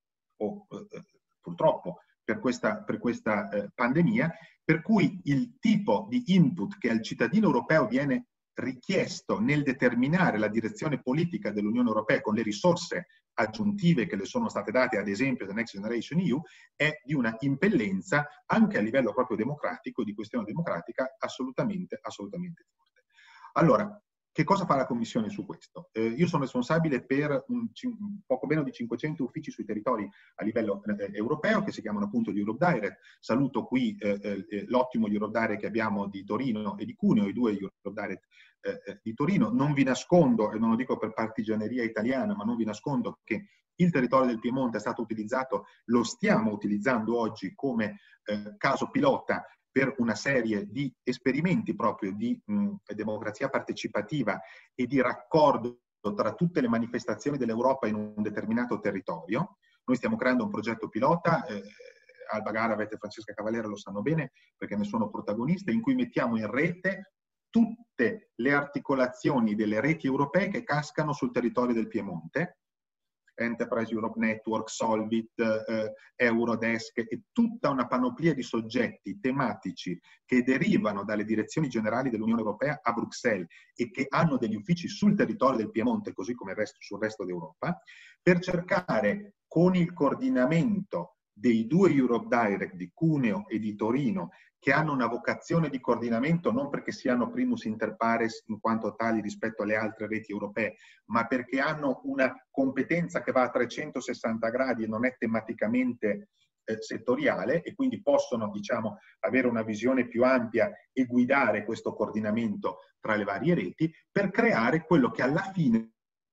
purtroppo, per questa pandemia, per cui il tipo di input che al cittadino europeo viene richiesto nel determinare la direzione politica dell'Unione Europea con le risorse aggiuntive che le sono state date, ad esempio da Next Generation EU, è di una impellenza anche a livello proprio democratico, di questione democratica, assolutamente forte. Allora, che cosa fa la Commissione su questo? Io sono responsabile per poco meno di 500 uffici sui territori a livello europeo, che si chiamano appunto gli Europe Direct. Saluto qui l'ottimo Europe Direct che abbiamo di Torino e di Cuneo, i 2 Europe Direct di Torino. Non vi nascondo, e non lo dico per partigianeria italiana, ma non vi nascondo che il territorio del Piemonte è stato utilizzato, lo stiamo utilizzando oggi come caso pilota per una serie di esperimenti proprio di democrazia partecipativa e di raccordo tra tutte le manifestazioni dell'Europa in un determinato territorio. Noi stiamo creando un progetto pilota, Alba Garavet e Francesca Cavallera lo sanno bene perché ne sono protagoniste, in cui mettiamo in rete tutte le articolazioni delle reti europee che cascano sul territorio del Piemonte, Enterprise Europe Network, Solvit, Eurodesk e tutta una panoplia di soggetti tematici che derivano dalle direzioni generali dell'Unione Europea a Bruxelles e che hanno degli uffici sul territorio del Piemonte, così come sul resto d'Europa, per cercare con il coordinamento dei 2 Europe Direct di Cuneo e di Torino, che hanno una vocazione di coordinamento non perché siano primus inter pares in quanto tali rispetto alle altre reti europee, ma perché hanno una competenza che va a 360 gradi e non è tematicamente settoriale, e quindi possono, diciamo, avere una visione più ampia e guidare questo coordinamento tra le varie reti per creare quello che alla fine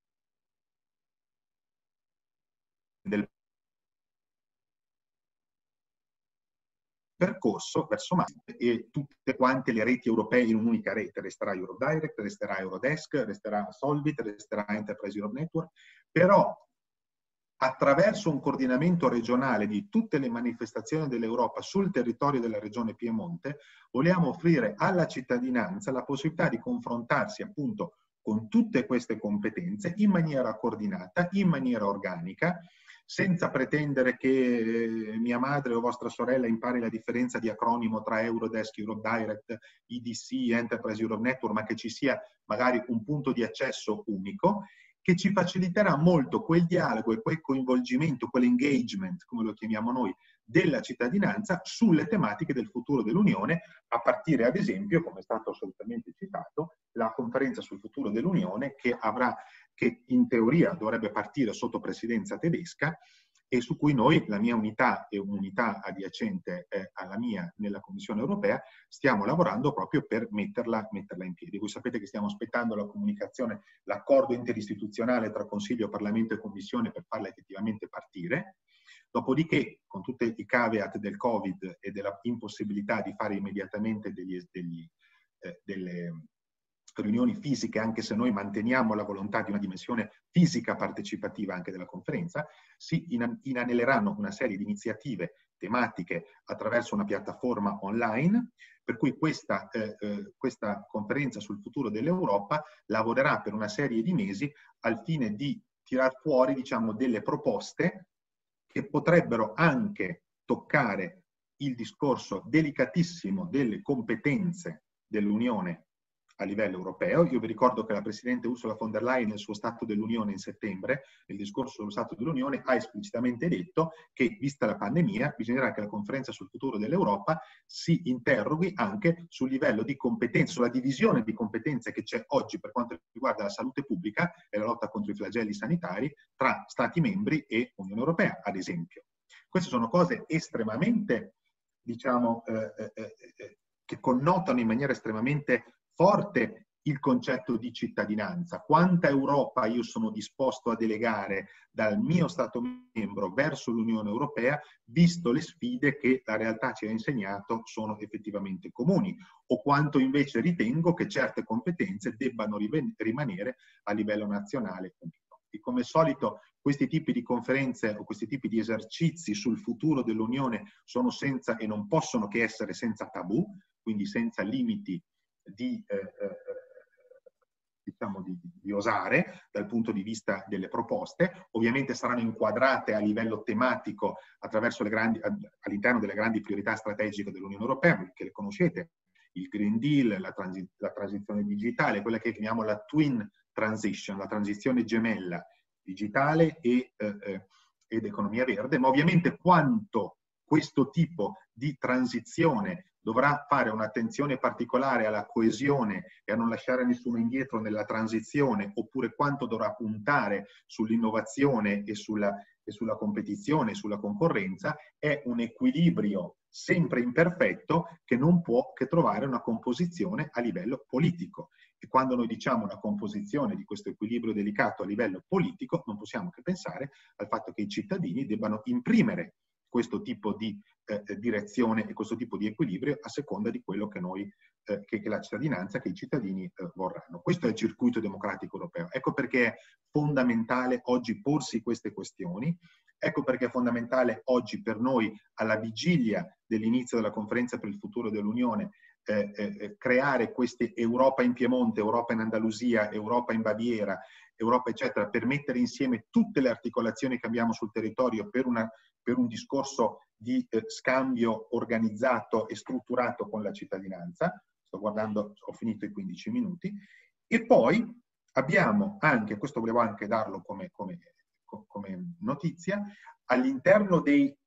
del percorso verso Maastricht e tutte quante le reti europee in un'unica rete. Resterà Eurodirect, resterà Eurodesk, resterà Solvit, resterà Enterprise Europe Network, però attraverso un coordinamento regionale di tutte le manifestazioni dell'Europa sul territorio della regione Piemonte vogliamo offrire alla cittadinanza la possibilità di confrontarsi appunto con tutte queste competenze in maniera coordinata, in maniera organica, senza pretendere che mia madre o vostra sorella impari la differenza di acronimo tra Eurodesk, Europe Direct, EDC, Enterprise Europe Network, ma che ci sia magari un punto di accesso unico, che ci faciliterà molto quel dialogo e quel coinvolgimento, quell'engagement, come lo chiamiamo noi, della cittadinanza sulle tematiche del futuro dell'Unione, a partire ad esempio, come è stato assolutamente citato, la conferenza sul futuro dell'Unione che in teoria dovrebbe partire sotto presidenza tedesca e su cui noi, la mia unità e un'unità adiacente alla mia nella Commissione europea, stiamo lavorando proprio per metterla in piedi. Voi sapete che stiamo aspettando la comunicazione, l'accordo interistituzionale tra Consiglio, Parlamento e Commissione per farla effettivamente partire. Dopodiché, con tutti i caveat del Covid e della impossibilità di fare immediatamente delle riunioni fisiche, anche se noi manteniamo la volontà di una dimensione fisica partecipativa anche della conferenza, si inanelleranno una serie di iniziative tematiche attraverso una piattaforma online, per cui questa conferenza sul futuro dell'Europa lavorerà per una serie di mesi al fine di tirar fuori, diciamo, delle proposte che potrebbero anche toccare il discorso delicatissimo delle competenze dell'Unione a livello europeo. Io vi ricordo che la Presidente Ursula von der Leyen nel suo Stato dell'Unione in settembre, nel discorso sullo Stato dell'Unione, ha esplicitamente detto che, vista la pandemia, bisognerà che la conferenza sul futuro dell'Europa si interroghi anche sul livello di competenze, sulla divisione di competenze che c'è oggi per quanto riguarda la salute pubblica e la lotta contro i flagelli sanitari tra Stati membri e Unione Europea, ad esempio. Queste sono cose estremamente, diciamo, che connotano in maniera estremamente forte il concetto di cittadinanza. Quanta Europa io sono disposto a delegare dal mio Stato membro verso l'Unione Europea, visto le sfide che la realtà ci ha insegnato sono effettivamente comuni, o quanto invece ritengo che certe competenze debbano rimanere a livello nazionale. E come al solito questi tipi di conferenze o questi tipi di esercizi sul futuro dell'Unione sono senza e non possono che essere senza tabù, quindi senza limiti diciamo di osare dal punto di vista delle proposte. Ovviamente saranno inquadrate a livello tematico attraverso all'interno delle grandi priorità strategiche dell'Unione Europea, che le conoscete, il Green Deal, la transizione digitale, quella che chiamiamo la Twin Transition, la transizione gemella digitale ed economia verde, ma ovviamente quanto questo tipo di transizione dovrà fare un'attenzione particolare alla coesione e a non lasciare nessuno indietro nella transizione, oppure quanto dovrà puntare sull'innovazione e sulla competizione, sulla concorrenza, è un equilibrio sempre imperfetto che non può che trovare una composizione a livello politico. E quando noi diciamo una composizione di questo equilibrio delicato a livello politico, non possiamo che pensare al fatto che i cittadini debbano imprimere questo tipo di direzione e questo tipo di equilibrio a seconda di quello che noi, che la cittadinanza, che i cittadini vorranno. Questo è il circuito democratico europeo. Ecco perché è fondamentale oggi porsi queste questioni, ecco perché è fondamentale oggi per noi, alla vigilia dell'inizio della conferenza per il futuro dell'Unione, creare queste Europa in Piemonte, Europa in Andalusia, Europa in Baviera, Europa eccetera, per mettere insieme tutte le articolazioni che abbiamo sul territorio per un discorso di scambio organizzato e strutturato con la cittadinanza. Sto guardando, ho finito i 15 minuti. E poi abbiamo anche, questo volevo anche darlo come notizia, all'interno dei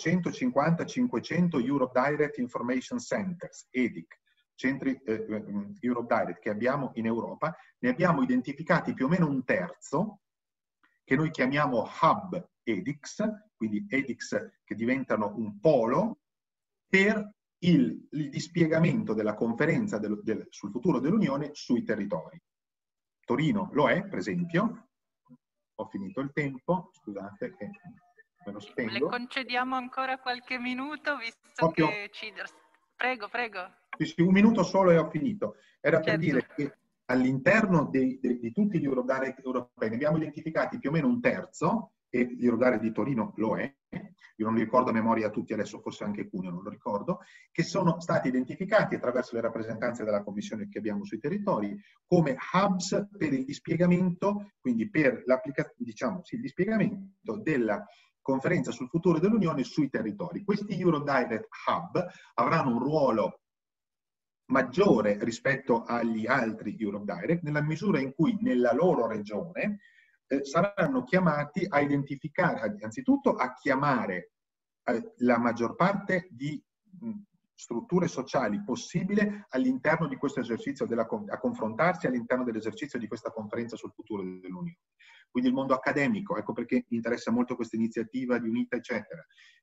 450-500 Europe Direct Information Centers, EDIC, centri Europe Direct che abbiamo in Europa, ne abbiamo identificati più o meno un terzo, che noi chiamiamo hub EDICS, quindi EDICS che diventano un polo per il dispiegamento della conferenza sul futuro dell'Unione sui territori. Torino lo è, per esempio. Ho finito il tempo, scusate che me lo spengo. Le concediamo ancora qualche minuto, visto che ci... Prego, prego. Sì, un minuto solo e ho finito. Era certo. Per dire che all'interno di tutti gli Europe Direct europei ne abbiamo identificati più o meno un terzo, e l'Europe Direct di Torino lo è, io non li ricordo a memoria tutti adesso, forse anche Cuneo non lo ricordo, che sono stati identificati attraverso le rappresentanze della Commissione che abbiamo sui territori come hubs per il dispiegamento, quindi per diciamo, sì, il dispiegamento della conferenza sul futuro dell'Unione sui territori. Questi Eurodirect Hub avranno un ruolo maggiore rispetto agli altri Eurodirect nella misura in cui nella loro regione saranno chiamati a identificare, anzitutto a chiamare la maggior parte di strutture sociali possibile all'interno di questo esercizio, a confrontarsi all'interno dell'esercizio di questa conferenza sul futuro dell'Unione. Quindi il mondo accademico, ecco perché mi interessa molto questa iniziativa di UNITA, eccetera,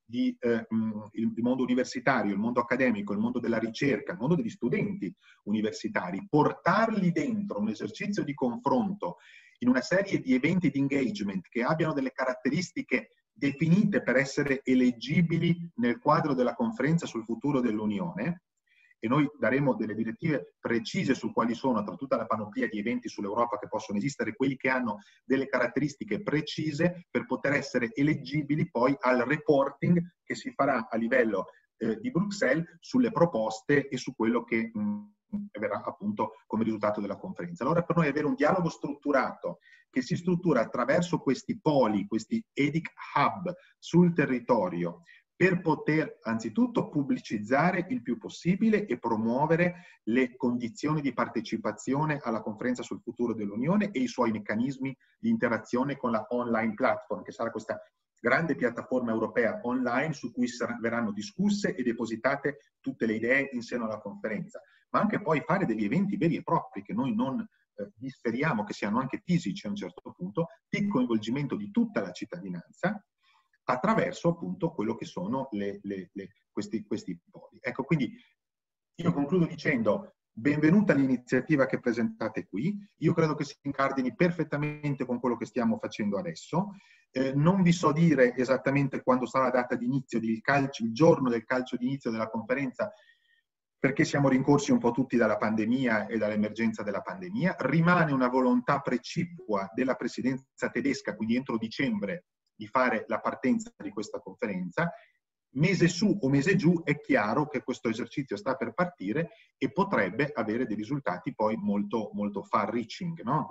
il mondo universitario, il mondo accademico, il mondo della ricerca, il mondo degli studenti universitari, portarli dentro un esercizio di confronto in una serie di eventi di engagement che abbiano delle caratteristiche definite per essere eleggibili nel quadro della conferenza sul futuro dell'Unione, e noi daremo delle direttive precise su quali sono, tra tutta la panoplia di eventi sull'Europa che possono esistere, quelli che hanno delle caratteristiche precise per poter essere eleggibili poi al reporting che si farà a livello di Bruxelles sulle proposte e su quello che verrà appunto come risultato della conferenza. Allora per noi avere un dialogo strutturato che si struttura attraverso questi poli, questi EDIC hub sul territorio, per poter anzitutto pubblicizzare il più possibile e promuovere le condizioni di partecipazione alla conferenza sul futuro dell'Unione e i suoi meccanismi di interazione con la online platform, che sarà questa grande piattaforma europea online su cui verranno discusse e depositate tutte le idee in seno alla conferenza, ma anche poi fare degli eventi veri e propri che noi non differiamo, che siano anche fisici a un certo punto, di coinvolgimento di tutta la cittadinanza, attraverso appunto quello che sono questi poli. Ecco, quindi io concludo dicendo benvenuta all'iniziativa che presentate qui, io credo che si incardini perfettamente con quello che stiamo facendo adesso, non vi so dire esattamente quando sarà la data di inizio del calcio, il giorno del calcio di inizio della conferenza, perché siamo rincorsi un po' tutti dalla pandemia e dall'emergenza della pandemia, rimane una volontà precipua della presidenza tedesca, quindi entro dicembre, di fare la partenza di questa conferenza. Mese su o mese giù è chiaro che questo esercizio sta per partire e potrebbe avere dei risultati poi molto, molto far-reaching, no?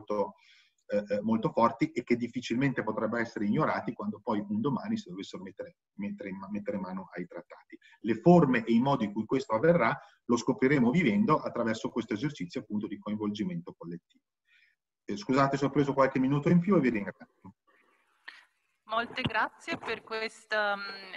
Molto forti e che difficilmente potrebbero essere ignorati quando poi un domani si dovessero mettere mano ai trattati. Le forme e i modi in cui questo avverrà lo scopriremo vivendo attraverso questo esercizio appunto di coinvolgimento collettivo. Scusate se ho preso qualche minuto in più e vi ringrazio. Molte grazie per questa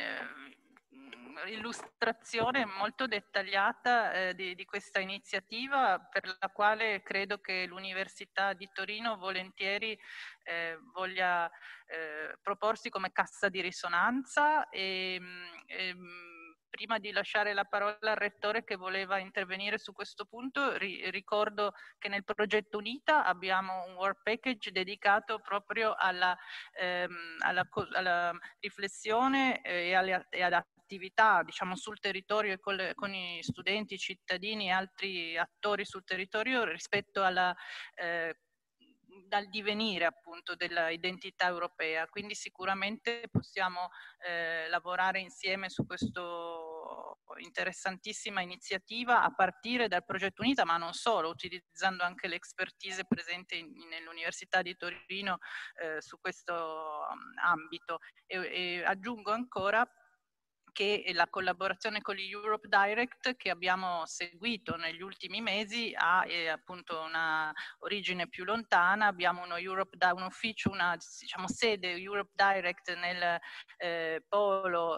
illustrazione molto dettagliata di questa iniziativa, per la quale credo che l'Università di Torino volentieri voglia proporsi come cassa di risonanza prima di lasciare la parola al Rettore che voleva intervenire su questo punto, ricordo che nel progetto UNITA abbiamo un work package dedicato proprio alla riflessione e ad attività, diciamo, sul territorio e con i studenti, cittadini e altri attori sul territorio rispetto alla dal divenire appunto dell'identità europea, quindi sicuramente possiamo lavorare insieme su questa interessantissima iniziativa a partire dal progetto UNITA, ma non solo, utilizzando anche l'expertise presente nell'Università di Torino su questo ambito. E aggiungo ancora che la collaborazione con gli Europe Direct che abbiamo seguito negli ultimi mesi ha appunto una origine più lontana. Abbiamo un ufficio, una diciamo, sede Europe Direct nel polo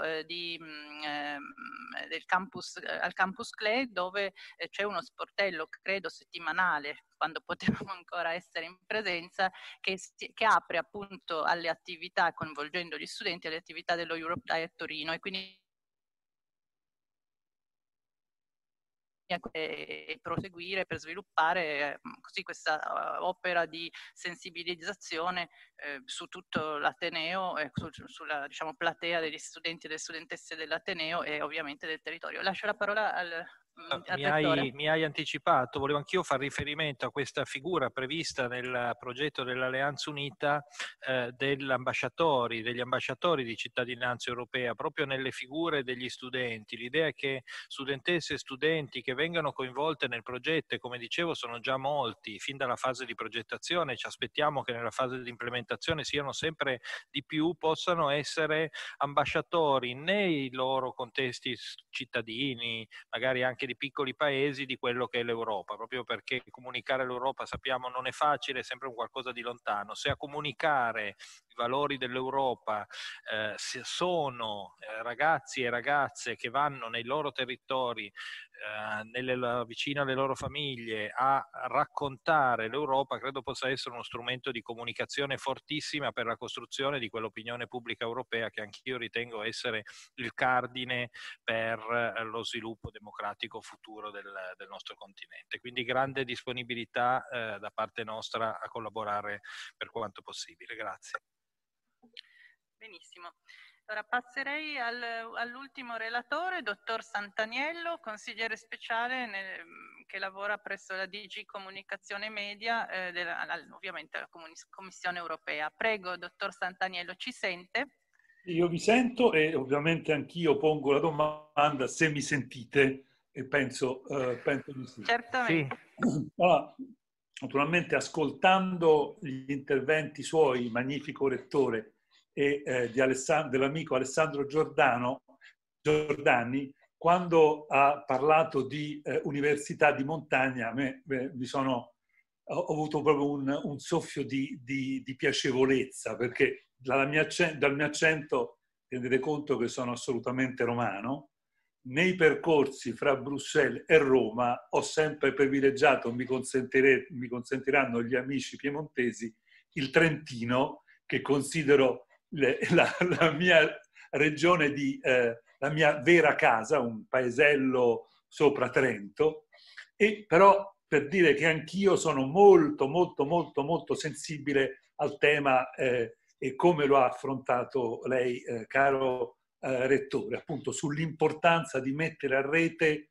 del campus, al Campus Clay, dove c'è uno sportello, credo settimanale, quando potevamo ancora essere in presenza, che apre appunto alle attività, coinvolgendo gli studenti, alle attività dello Europe Direct Torino, e quindi e proseguire per sviluppare così questa opera di sensibilizzazione su tutto l'Ateneo, sulla diciamo, platea degli studenti e delle studentesse dell'Ateneo e ovviamente del territorio. Lascio la parola al Mi hai anticipato, volevo anch'io fare riferimento a questa figura prevista nel progetto dell'Alleanza Unita degli ambasciatori di cittadinanza europea, proprio nelle figure degli studenti. L'idea è che studentesse e studenti che vengano coinvolte nel progetto, e come dicevo sono già molti, fin dalla fase di progettazione, ci aspettiamo che nella fase di implementazione siano sempre di più, possano essere ambasciatori nei loro contesti cittadini, magari anche di piccoli paesi, di quello che è l'Europa, proprio perché comunicare l'Europa, sappiamo, non è facile, è sempre un qualcosa di lontano. Se a comunicare i valori dell'Europa sono ragazzi e ragazze che vanno nei loro territori, vicino alle loro famiglie, a raccontare l'Europa, credo possa essere uno strumento di comunicazione fortissima per la costruzione di quell'opinione pubblica europea che anch'io ritengo essere il cardine per lo sviluppo democratico futuro del nostro continente. Quindi grande disponibilità da parte nostra a collaborare per quanto possibile. Grazie. Benissimo. Ora passerei all'ultimo relatore, dottor Santaniello, consigliere speciale che lavora presso la DG Comunicazione Media, ovviamente la Commissione Europea. Prego, dottor Santaniello, ci sente? Io vi sento e ovviamente anch'io pongo la domanda se mi sentite e penso di sì. Certamente. Sì. Allora, naturalmente ascoltando gli interventi suoi, magnifico rettore, e dell'amico Alessandro Giordani, quando ha parlato di università di montagna, ho avuto proprio un soffio di piacevolezza, perché dal mio accento rendete conto che sono assolutamente romano. Nei percorsi fra Bruxelles e Roma ho sempre privilegiato, mi consentiranno gli amici piemontesi, il Trentino, che considero la mia regione la mia vera casa, un paesello sopra Trento, e però per dire che anch'io sono molto, molto, molto, molto sensibile al tema e come lo ha affrontato lei, caro rettore, appunto sull'importanza di mettere a rete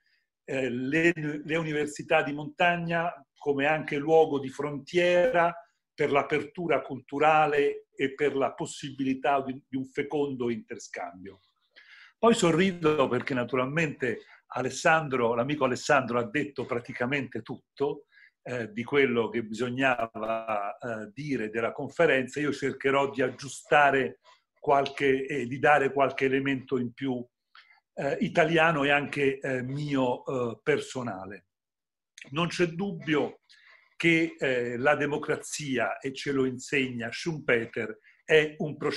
le università di montagna come anche luogo di frontiera per l'apertura culturale e per la possibilità di un fecondo interscambio. Poi sorrido perché naturalmente l'amico Alessandro ha detto praticamente tutto di quello che bisognava dire della conferenza. Io cercherò di aggiustare di dare qualche elemento in più italiano e anche mio personale. Non c'è dubbio che la democrazia, e ce lo insegna Schumpeter, è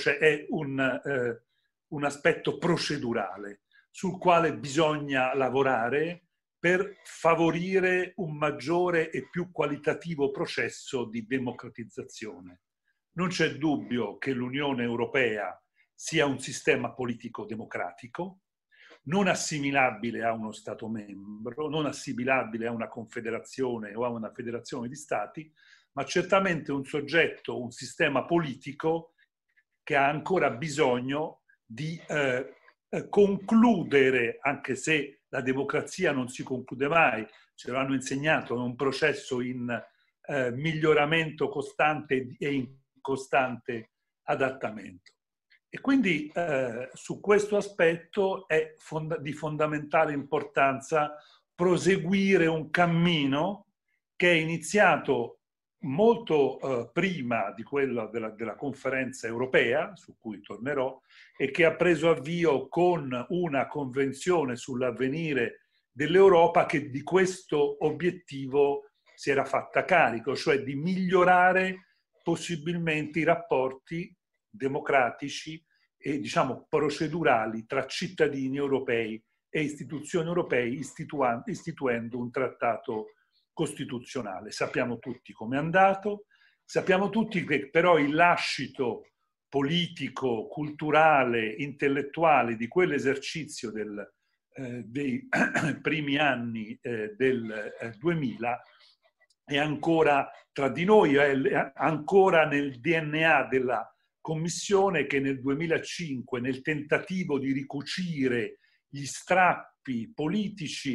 un aspetto procedurale sul quale bisogna lavorare per favorire un maggiore e più qualitativo processo di democratizzazione. Non c'è dubbio che l'Unione Europea sia un sistema politico democratico, non assimilabile a uno Stato membro, non assimilabile a una confederazione o a una federazione di Stati, ma certamente un soggetto, un sistema politico che ha ancora bisogno di concludere, anche se la democrazia non si conclude mai, ce l'hanno insegnato, è un processo in miglioramento costante e in costante adattamento. E quindi su questo aspetto è di fondamentale importanza proseguire un cammino che è iniziato molto prima di quello della conferenza europea, su cui tornerò, e che ha preso avvio con una convenzione sull'avvenire dell'Europa che di questo obiettivo si era fatta carico, cioè di migliorare possibilmente i rapporti democratici e diciamo procedurali tra cittadini europei e istituzioni europee, istituendo un trattato costituzionale. Sappiamo tutti come è andato, sappiamo tutti che però il lascito politico, culturale, intellettuale di quell'esercizio dei primi anni del 2000 è ancora tra di noi, è ancora nel DNA della Commissione, che nel 2005, nel tentativo di ricucire gli strappi politici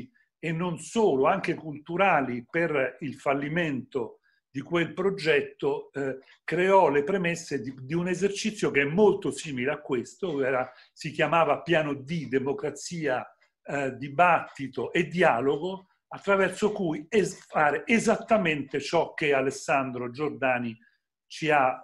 e non solo, anche culturali per il fallimento di quel progetto, creò le premesse di un esercizio che è molto simile a questo, si chiamava Piano D, democrazia, dibattito e dialogo, attraverso cui fare esattamente ciò che Alessandro Giordani ci ha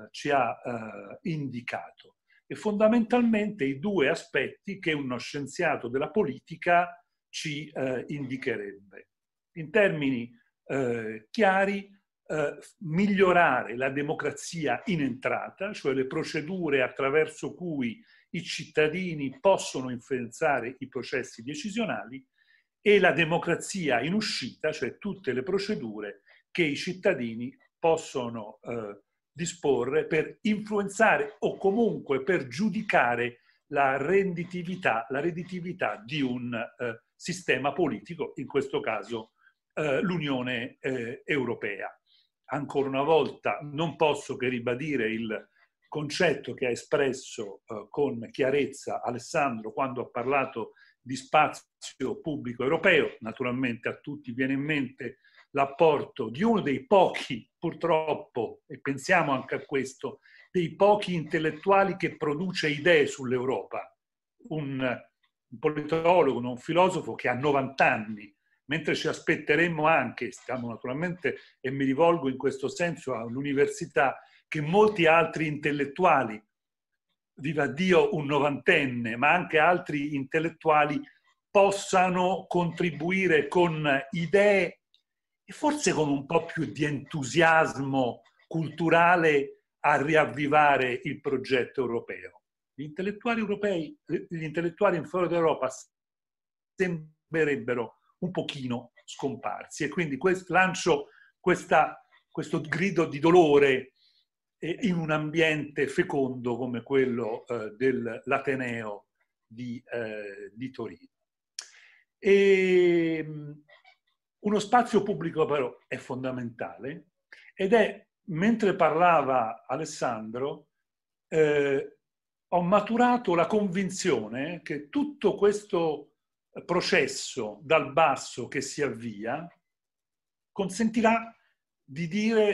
indicato. E fondamentalmente i due aspetti che uno scienziato della politica ci indicherebbe. In termini chiari, migliorare la democrazia in entrata, cioè le procedure attraverso cui i cittadini possono influenzare i processi decisionali, e la democrazia in uscita, cioè tutte le procedure che i cittadini possono disporre per influenzare o comunque per giudicare la redditività di un sistema politico, in questo caso l'Unione Europea. Ancora una volta non posso che ribadire il concetto che ha espresso con chiarezza Alessandro quando ha parlato di spazio pubblico europeo. Naturalmente a tutti viene in mente l'apporto di uno dei pochi, purtroppo, e pensiamo anche a questo, dei pochi intellettuali che produce idee sull'Europa. Un politologo, un filosofo che ha 90 anni, mentre ci aspetteremmo anche, stiamo naturalmente, e mi rivolgo in questo senso all'università, che molti altri intellettuali, viva Dio un novantenne, ma anche altri intellettuali possano contribuire con idee e forse con un po' più di entusiasmo culturale a riavvivare il progetto europeo. Gli intellettuali europei, gli intellettuali in fuori d'Europa sembrerebbero un pochino scomparsi e quindi lancio questo grido di dolore in un ambiente fecondo come quello dell'Ateneo di Torino. Uno spazio pubblico però è fondamentale ed è, mentre parlava Alessandro, ho maturato la convinzione che tutto questo processo dal basso che si avvia consentirà di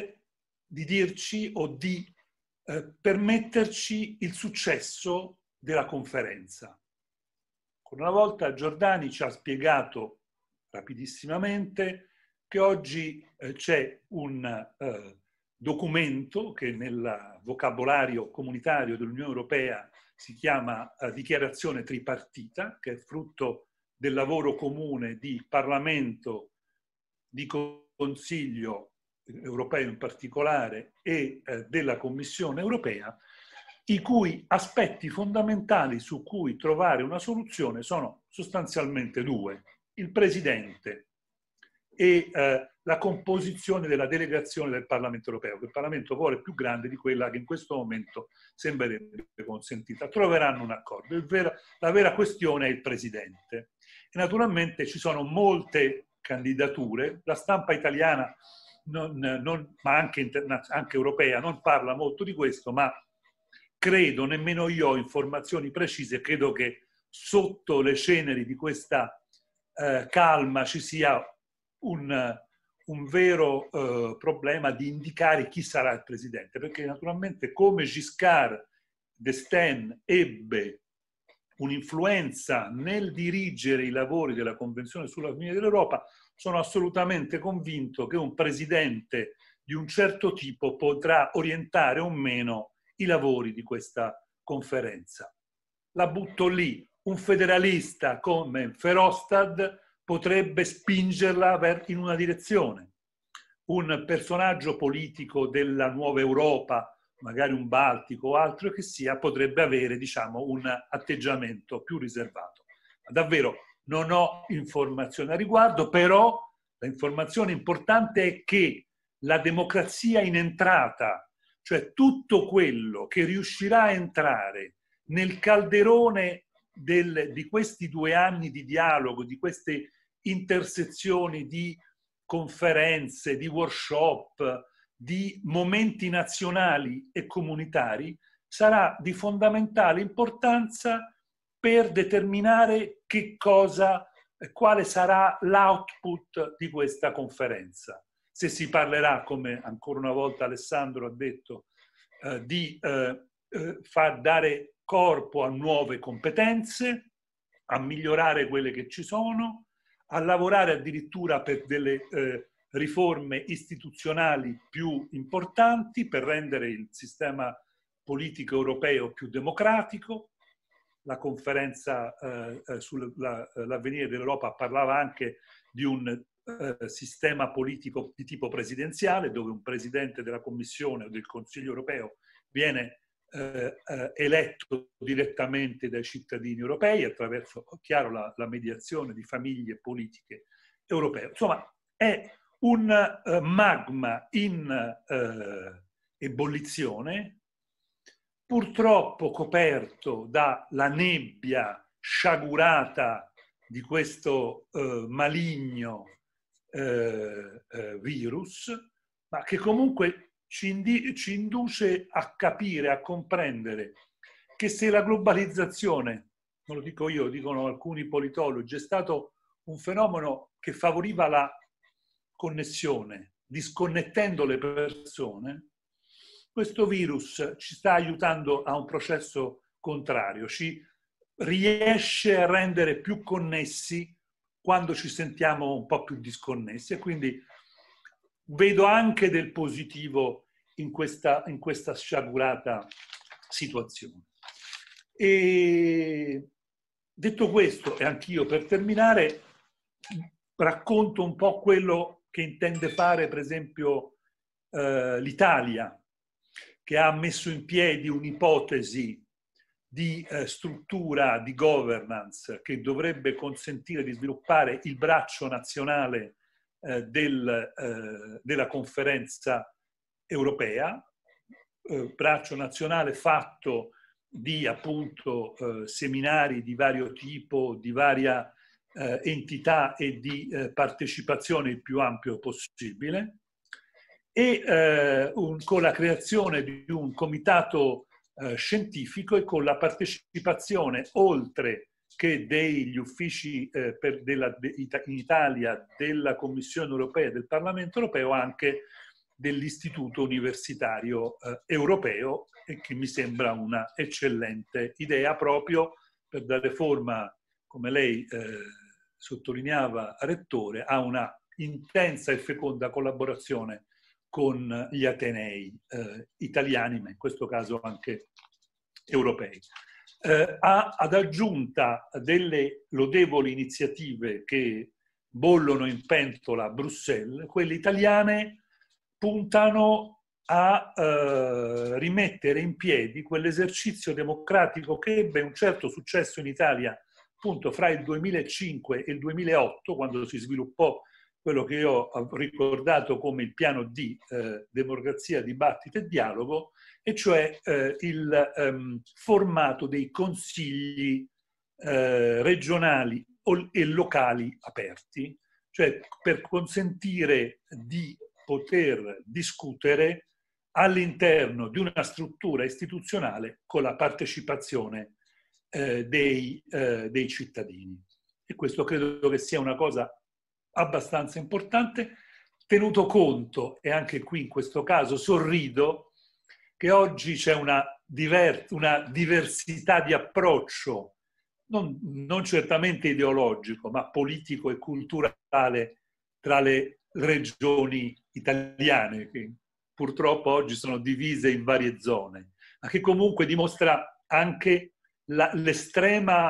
dirci o di permetterci il successo della conferenza. Ancora una volta Giordani ci ha spiegato rapidissimamente che oggi c'è un documento che nel vocabolario comunitario dell'Unione Europea si chiama dichiarazione tripartita, che è frutto del lavoro comune di Parlamento, di Consiglio europeo in particolare e della Commissione europea, i cui aspetti fondamentali su cui trovare una soluzione sono sostanzialmente due: il Presidente e la composizione della delegazione del Parlamento europeo, che il Parlamento vuole più grande di quella che in questo momento sembrerebbe consentita. Troveranno un accordo. La vera questione è il Presidente. E naturalmente ci sono molte candidature. La stampa italiana, ma anche europea, non parla molto di questo, ma credo, nemmeno io ho informazioni precise, credo che sotto le ceneri di questa calma ci sia un vero problema di indicare chi sarà il Presidente, perché naturalmente come Giscard d'Estaing ebbe un'influenza nel dirigere i lavori della Convenzione sulla Unione dell'Europa, sono assolutamente convinto che un Presidente di un certo tipo potrà orientare o meno i lavori di questa conferenza. La butto lì: un federalista come Verhofstadt potrebbe spingerla in una direzione. Un personaggio politico della nuova Europa, magari un baltico o altro che sia, potrebbe avere, diciamo, un atteggiamento più riservato. Davvero non ho informazioni a riguardo, però l'informazione importante è che la democrazia in entrata, cioè tutto quello che riuscirà a entrare nel calderone di questi 2 anni di dialogo, di queste intersezioni di conferenze, di workshop, di momenti nazionali e comunitari, sarà di fondamentale importanza per determinare che cosa quale sarà l'output di questa conferenza. Se si parlerà, come ancora una volta Alessandro ha detto, di far dare corpo a nuove competenze, a migliorare quelle che ci sono, a lavorare addirittura per delle riforme istituzionali più importanti per rendere il sistema politico europeo più democratico. La conferenza sull'avvenire dell'Europa parlava anche di un sistema politico di tipo presidenziale, dove un presidente della Commissione o del Consiglio europeo viene eletto direttamente dai cittadini europei attraverso, chiaro, la mediazione di famiglie politiche europee. Insomma, è un magma in ebollizione, purtroppo coperto dalla nebbia sciagurata di questo maligno virus, ma che comunque ci induce a capire, a comprendere che se la globalizzazione, non lo dico io, lo dicono alcuni politologi, è stato un fenomeno che favoriva la connessione, disconnettendo le persone, questo virus ci sta aiutando a un processo contrario, ci riesce a rendere più connessi quando ci sentiamo un po' più disconnessi, e quindi vedo anche del positivo in questa sciagurata situazione. E detto questo, e anch'io per terminare, racconto un po' quello che intende fare, per esempio, l'Italia, che ha messo in piedi un'ipotesi di struttura, di governance, che dovrebbe consentire di sviluppare il braccio nazionale della conferenza europea, braccio nazionale fatto di appunto seminari di vario tipo, di varia entità e di partecipazione il più ampio possibile, e con la creazione di un comitato scientifico e con la partecipazione, oltre che degli uffici in Italia della Commissione europea e del Parlamento europeo, anche dell'Istituto Universitario Europeo, e che mi sembra una eccellente idea proprio per dare forma, come lei sottolineava, Rettore, a una intensa e feconda collaborazione con gli atenei italiani, ma in questo caso anche europei. Ad aggiunta delle lodevoli iniziative che bollono in pentola a Bruxelles, quelle italiane puntano a rimettere in piedi quell'esercizio democratico che ebbe un certo successo in Italia appunto fra il 2005 e il 2008, quando si sviluppò quello che io ho ricordato come il piano D, democrazia, dibattito e dialogo, e cioè il formato dei consigli regionali e locali aperti, cioè per consentire di poter discutere all'interno di una struttura istituzionale con la partecipazione dei cittadini. E questo credo che sia una cosa abbastanza importante, tenuto conto, e anche qui in questo caso sorrido, che oggi c'è una diversità di approccio, non certamente ideologico, ma politico e culturale tra le regioni italiane, che purtroppo oggi sono divise in varie zone, ma che comunque dimostra anche l'estrema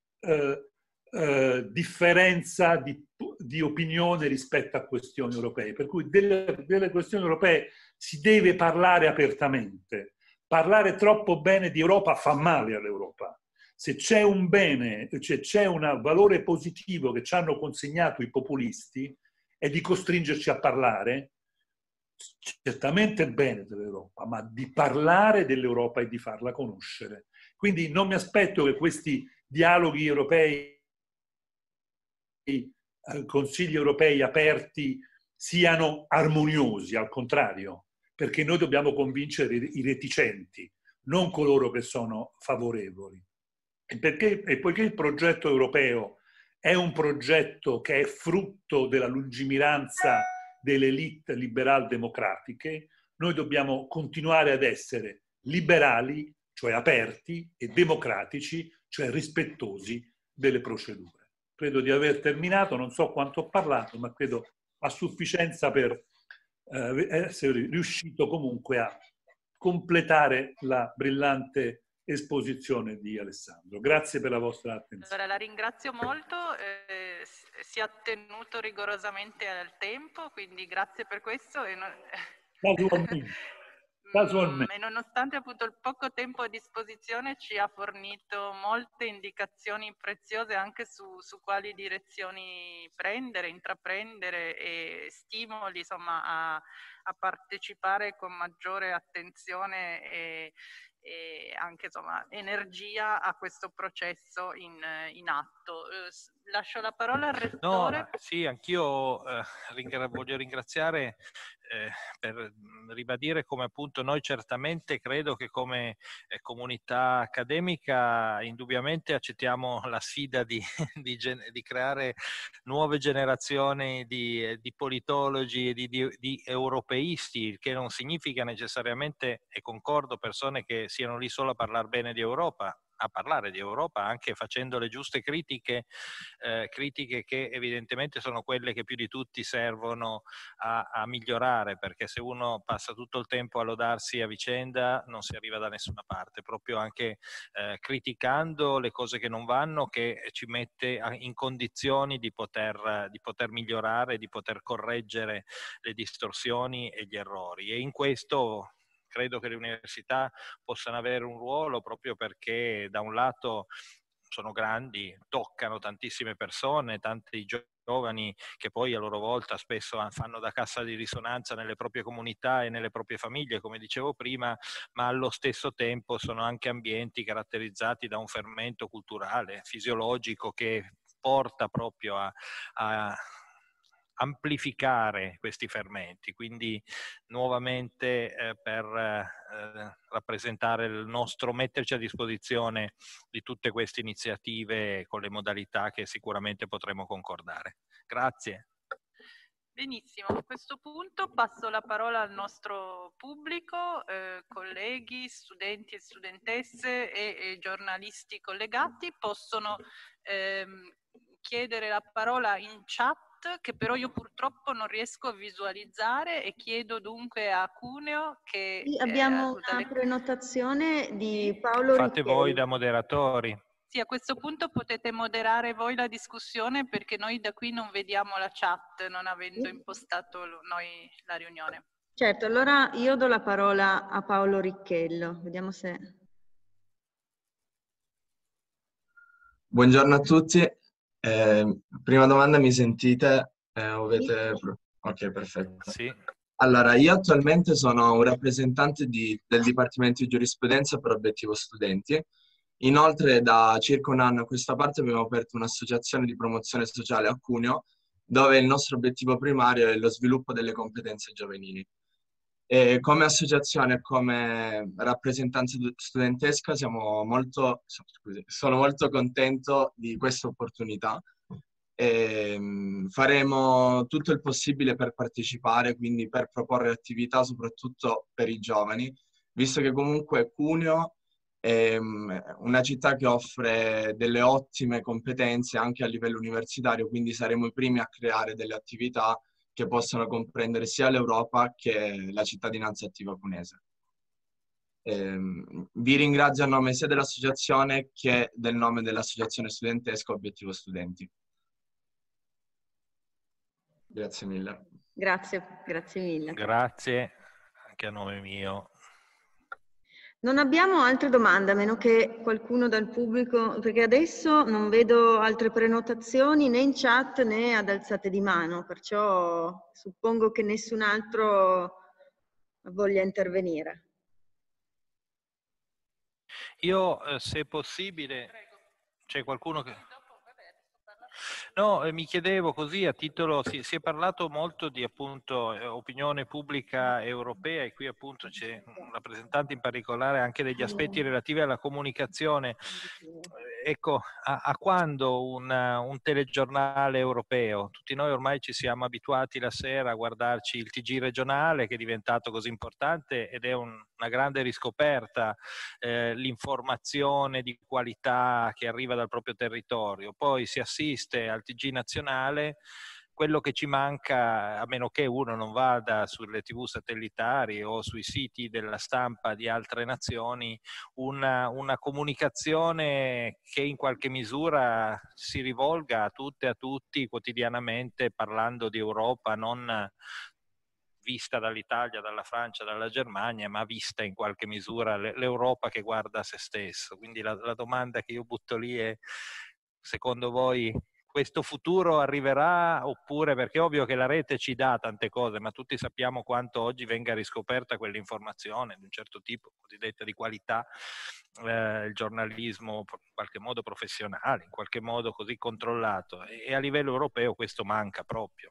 differenza di opinione rispetto a questioni europee, per cui delle questioni europee si deve parlare apertamente. Parlare troppo bene di Europa fa male all'Europa. Se c'è un bene, cioè c'è un valore positivo che ci hanno consegnato i populisti, è di costringerci a parlare certamente bene dell'Europa, ma di parlare dell'Europa e di farla conoscere. Quindi non mi aspetto che questi dialoghi europei, consigli europei aperti siano armoniosi, al contrario, perché noi dobbiamo convincere i reticenti, non coloro che sono favorevoli. E poiché il progetto europeo è un progetto che è frutto della lungimiranza delle elite liberal-democratiche. Noi dobbiamo continuare ad essere liberali, cioè aperti, e democratici, cioè rispettosi delle procedure. Credo di aver terminato, non so quanto ho parlato, ma credo a sufficienza per essere riuscito comunque a completare la brillante esposizione di Alessandro. Grazie per la vostra attenzione. Allora, la ringrazio molto, si è attenuto rigorosamente al tempo, quindi grazie per questo. Casualmente. E nonostante appunto il poco tempo a disposizione ci ha fornito molte indicazioni preziose anche su quali direzioni intraprendere e stimoli insomma a partecipare con maggiore attenzione e anche insomma energia a questo processo in atto. Lascio la parola al Rettore. No, sì, anch'io voglio ringraziare per ribadire come appunto noi certamente credo che come comunità accademica indubbiamente accettiamo la sfida di creare nuove generazioni di politologi e di europeisti, il che non significa necessariamente, e concordo, persone che siano lì solo a parlare bene di Europa, a parlare di Europa anche facendo le giuste critiche che evidentemente sono quelle che più di tutti servono a migliorare, perché se uno passa tutto il tempo a lodarsi a vicenda non si arriva da nessuna parte, proprio anche criticando le cose che non vanno, che ci mette in condizioni di poter migliorare, di poter correggere le distorsioni e gli errori, e in questo credo che le università possano avere un ruolo, proprio perché da un lato sono grandi, toccano tantissime persone, tanti giovani che poi a loro volta spesso fanno da cassa di risonanza nelle proprie comunità e nelle proprie famiglie, come dicevo prima, ma allo stesso tempo sono anche ambienti caratterizzati da un fermento culturale, fisiologico, che porta proprio a amplificare questi fermenti. Quindi nuovamente per rappresentare il nostro, metterci a disposizione di tutte queste iniziative con le modalità che sicuramente potremo concordare. Grazie. Benissimo, a questo punto passo la parola al nostro pubblico, colleghi, studenti e studentesse e giornalisti collegati. Possono chiedere la parola in chat, che però io purtroppo non riesco a visualizzare, e chiedo dunque a Cuneo che... Sì, abbiamo una prenotazione di Paolo Ricchello. Fate voi da moderatori. Sì, a questo punto potete moderare voi la discussione, perché noi da qui non vediamo la chat, non avendo impostato noi la riunione. Certo, allora io do la parola a Paolo Ricchello. Vediamo se... Buongiorno a tutti. Prima domanda, mi sentite? Ok, perfetto. Sì. Allora, io attualmente sono un rappresentante del Dipartimento di Giurisprudenza per Obiettivo Studenti. Inoltre, da circa un anno a questa parte abbiamo aperto un'associazione di promozione sociale a Cuneo, dove il nostro obiettivo primario è lo sviluppo delle competenze giovanili. E come associazione e come rappresentanza studentesca sono molto contento di questa opportunità. Faremo tutto il possibile per partecipare, quindi per proporre attività soprattutto per i giovani, visto che comunque Cuneo è una città che offre delle ottime competenze anche a livello universitario, quindi saremo i primi a creare delle attività che possano comprendere sia l'Europa che la cittadinanza attiva cunese. Vi ringrazio a nome sia dell'associazione che del nome dell'associazione studentesca Obiettivo Studenti. Grazie mille. Grazie mille. Grazie, anche a nome mio. Non abbiamo altre domande, a meno che qualcuno dal pubblico, perché adesso non vedo altre prenotazioni né in chat né ad alzate di mano, perciò suppongo che nessun altro voglia intervenire. Io, se possibile, c'è qualcuno che... No, mi chiedevo così a titolo, si è parlato molto di appunto opinione pubblica europea, e qui appunto c'è un rappresentante in particolare anche degli aspetti relativi alla comunicazione. ecco, a quando un telegiornale europeo? Tutti noi ormai ci siamo abituati la sera a guardarci il TG regionale, che è diventato così importante ed è una grande riscoperta, l'informazione di qualità che arriva dal proprio territorio. Poi si assiste al TG nazionale. Quello che ci manca, a meno che uno non vada sulle TV satellitari o sui siti della stampa di altre nazioni, una comunicazione che in qualche misura si rivolga a tutte e a tutti quotidianamente, parlando di Europa non vista dall'Italia, dalla Francia, dalla Germania, ma vista in qualche misura l'Europa che guarda a se stesso. Quindi la domanda che io butto lì è: secondo voi questo futuro arriverà, oppure, perché è ovvio che la rete ci dà tante cose, ma tutti sappiamo quanto oggi venga riscoperta quell'informazione di un certo tipo, cosiddetta di qualità, il giornalismo in qualche modo professionale, in qualche modo così controllato, e a livello europeo questo manca proprio.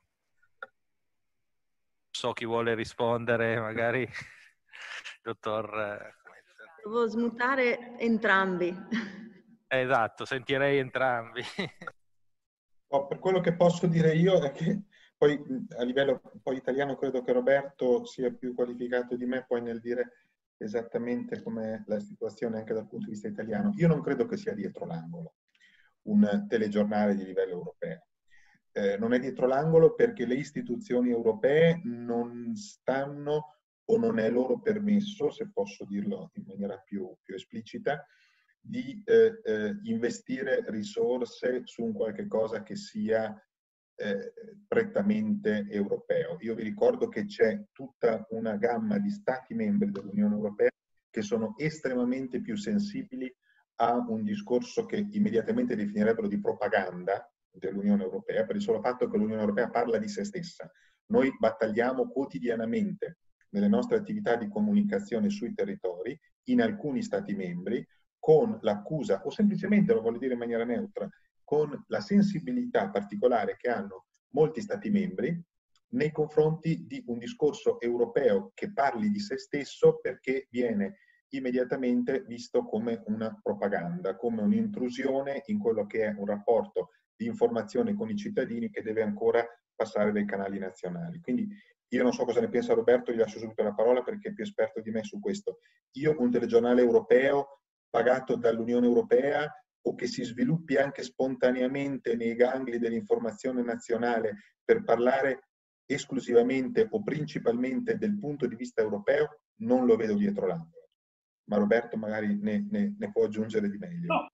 So chi vuole rispondere, magari dottor... Devo smutare entrambi. Esatto, sentirei entrambi. Per quello che posso dire io è che poi a livello poi italiano credo che Roberto sia più qualificato di me poi nel dire esattamente com'è la situazione anche dal punto di vista italiano. Io non credo che sia dietro l'angolo un telegiornale di livello europeo. Non è dietro l'angolo perché le istituzioni europee non stanno o non è loro permesso, se posso dirlo in maniera più esplicita, di investire risorse su un qualche cosa che sia prettamente europeo. Io vi ricordo che c'è tutta una gamma di stati membri dell'Unione Europea che sono estremamente più sensibili a un discorso che immediatamente definirebbero di propaganda dell'Unione Europea, per il solo fatto che l'Unione Europea parla di se stessa. Noi battagliamo quotidianamente nelle nostre attività di comunicazione sui territori, in alcuni stati membri, con l'accusa, o semplicemente, lo voglio dire in maniera neutra, con la sensibilità particolare che hanno molti stati membri nei confronti di un discorso europeo che parli di se stesso, perché viene immediatamente visto come una propaganda, come un'intrusione in quello che è un rapporto di informazione con i cittadini che deve ancora passare dai canali nazionali. Quindi io non so cosa ne pensa Roberto, gli lascio subito la parola perché è più esperto di me su questo. Io un telegiornale europeo pagato dall'Unione Europea o che si sviluppi anche spontaneamente nei gangli dell'informazione nazionale per parlare esclusivamente o principalmente del punto di vista europeo, non lo vedo dietro l'angolo. Ma Roberto magari ne può aggiungere di meglio.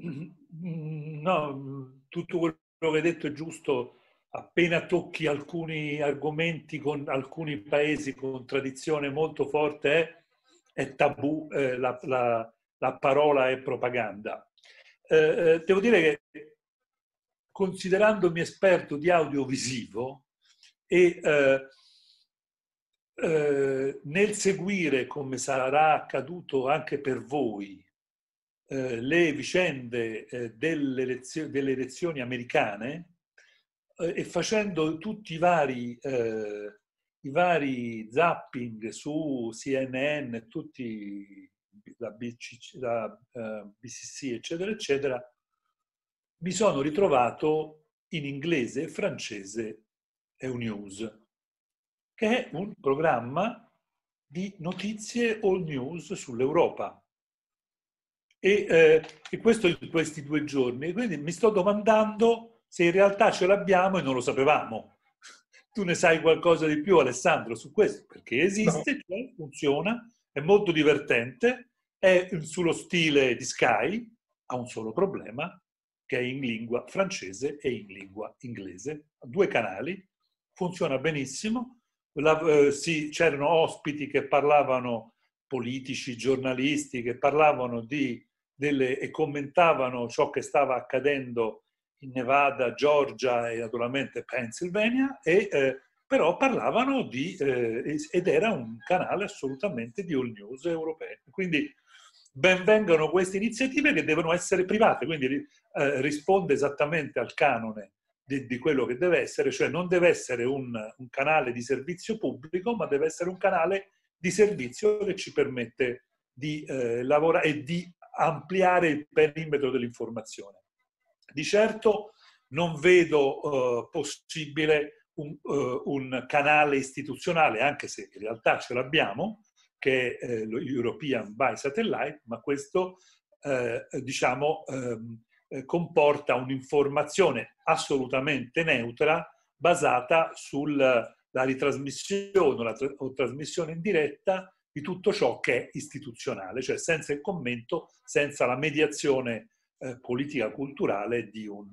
No, tutto quello che hai detto è giusto. Appena tocchi alcuni argomenti con alcuni paesi con tradizione molto forte è tabù, la parola è propaganda. Devo dire che, considerandomi esperto di audiovisivo e nel seguire, come sarà accaduto anche per voi, le vicende delle elezioni americane, e facendo tutti i vari zapping su CNN, tutti la BCC, eccetera, eccetera, mi sono ritrovato in inglese e francese Euronews, che è un programma di notizie all news sull'Europa. E questo in questi 2 giorni. Quindi mi sto domandando se in realtà ce l'abbiamo e non lo sapevamo. Tu ne sai qualcosa di più, Alessandro, su questo? Perché esiste, no. Cioè, funziona, è molto divertente, è sullo stile di Sky, ha un solo problema, che è in lingua francese e in lingua inglese. 2 canali, funziona benissimo. C'erano ospiti che parlavano, politici, giornalisti, che parlavano e commentavano ciò che stava accadendo in Nevada, Georgia e naturalmente Pennsylvania, però parlavano ed era un canale assolutamente di all news europee. Quindi ben vengano queste iniziative che devono essere private, quindi risponde esattamente al canone di quello che deve essere, cioè non deve essere un canale di servizio pubblico, ma deve essere un canale di servizio che ci permette di lavorare e di ampliare il perimetro dell'informazione. Di certo non vedo possibile un canale istituzionale, anche se in realtà ce l'abbiamo, che è lo European by Satellite, ma questo diciamo comporta un'informazione assolutamente neutra basata sulla ritrasmissione o trasmissione in diretta di tutto ciò che è istituzionale, cioè senza il commento, senza la mediazione politica culturale di un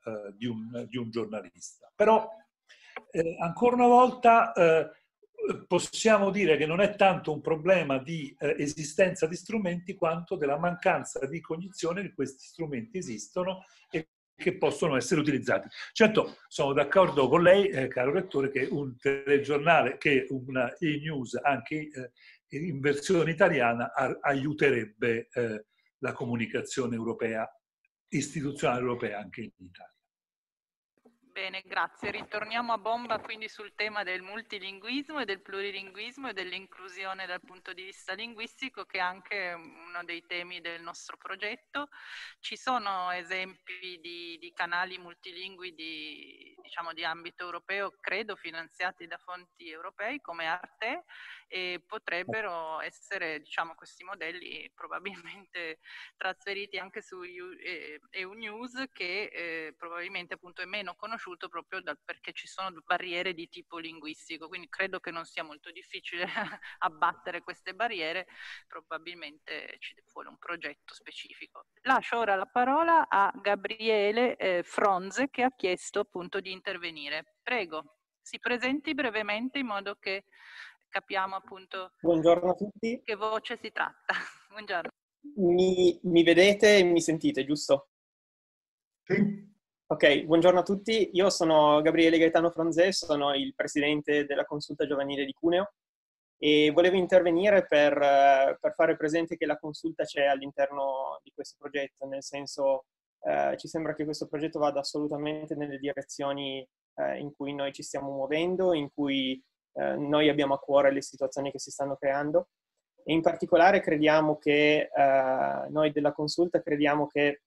giornalista. Però ancora una volta possiamo dire che non è tanto un problema di esistenza di strumenti quanto della mancanza di cognizione che questi strumenti esistono e che possono essere utilizzati. Certo, sono d'accordo con lei, caro Rettore, che un telegiornale, che una e-news anche in versione italiana aiuterebbe la comunicazione europea, istituzionale europea anche in Italia. Bene, grazie. Ritorniamo a bomba quindi sul tema del multilinguismo e del plurilinguismo e dell'inclusione dal punto di vista linguistico, che è anche uno dei temi del nostro progetto. Ci sono esempi di canali multilingui diciamo, di ambito europeo, credo finanziati da fonti europei come Arte, e potrebbero essere, diciamo, questi modelli probabilmente trasferiti anche su EU News, che probabilmente appunto è meno conosciuto proprio perché ci sono barriere di tipo linguistico, quindi credo che non sia molto difficile abbattere queste barriere, probabilmente ci vuole un progetto specifico. Lascio ora la parola a Gabriele Fronze, che ha chiesto appunto di intervenire. Prego, si presenti brevemente in modo che capiamo appunto Buongiorno a tutti. Che voce si tratta. Buongiorno. Mi vedete e mi sentite, giusto? Sì. Ok, buongiorno a tutti. Io sono Gabriele Gaetano Fronze, sono il presidente della Consulta Giovanile di Cuneo e volevo intervenire per fare presente che la consulta c'è all'interno di questo progetto, nel senso ci sembra che questo progetto vada assolutamente nelle direzioni in cui noi ci stiamo muovendo, in cui noi abbiamo a cuore le situazioni che si stanno creando. E in particolare crediamo che, noi della Consulta crediamo che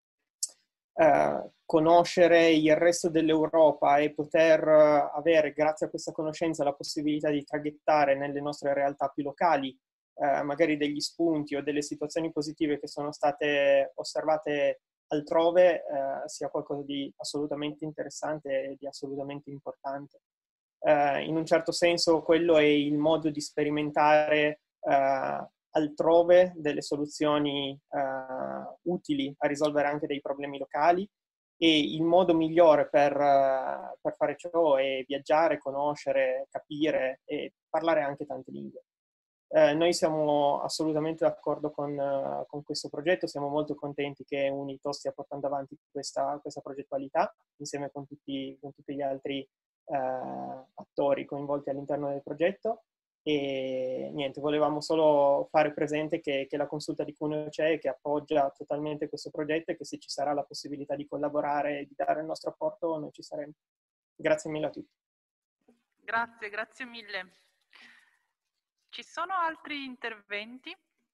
conoscere il resto dell'Europa e poter avere, grazie a questa conoscenza, la possibilità di traghettare nelle nostre realtà più locali magari degli spunti o delle situazioni positive che sono state osservate altrove, sia qualcosa di assolutamente interessante e di assolutamente importante. In un certo senso quello è il modo di sperimentare altrove delle soluzioni utili a risolvere anche dei problemi locali, e il modo migliore per fare ciò è viaggiare, conoscere, capire e parlare anche tante lingue. Noi siamo assolutamente d'accordo con questo progetto, siamo molto contenti che Unito stia portando avanti questa progettualità insieme con tutti gli altri attori coinvolti all'interno del progetto. E niente, volevamo solo fare presente che la consulta di Cuneo c'è e che appoggia totalmente questo progetto, e che se ci sarà la possibilità di collaborare e di dare il nostro apporto, noi ci saremo. Grazie mille a tutti. Grazie mille. Ci sono altri interventi?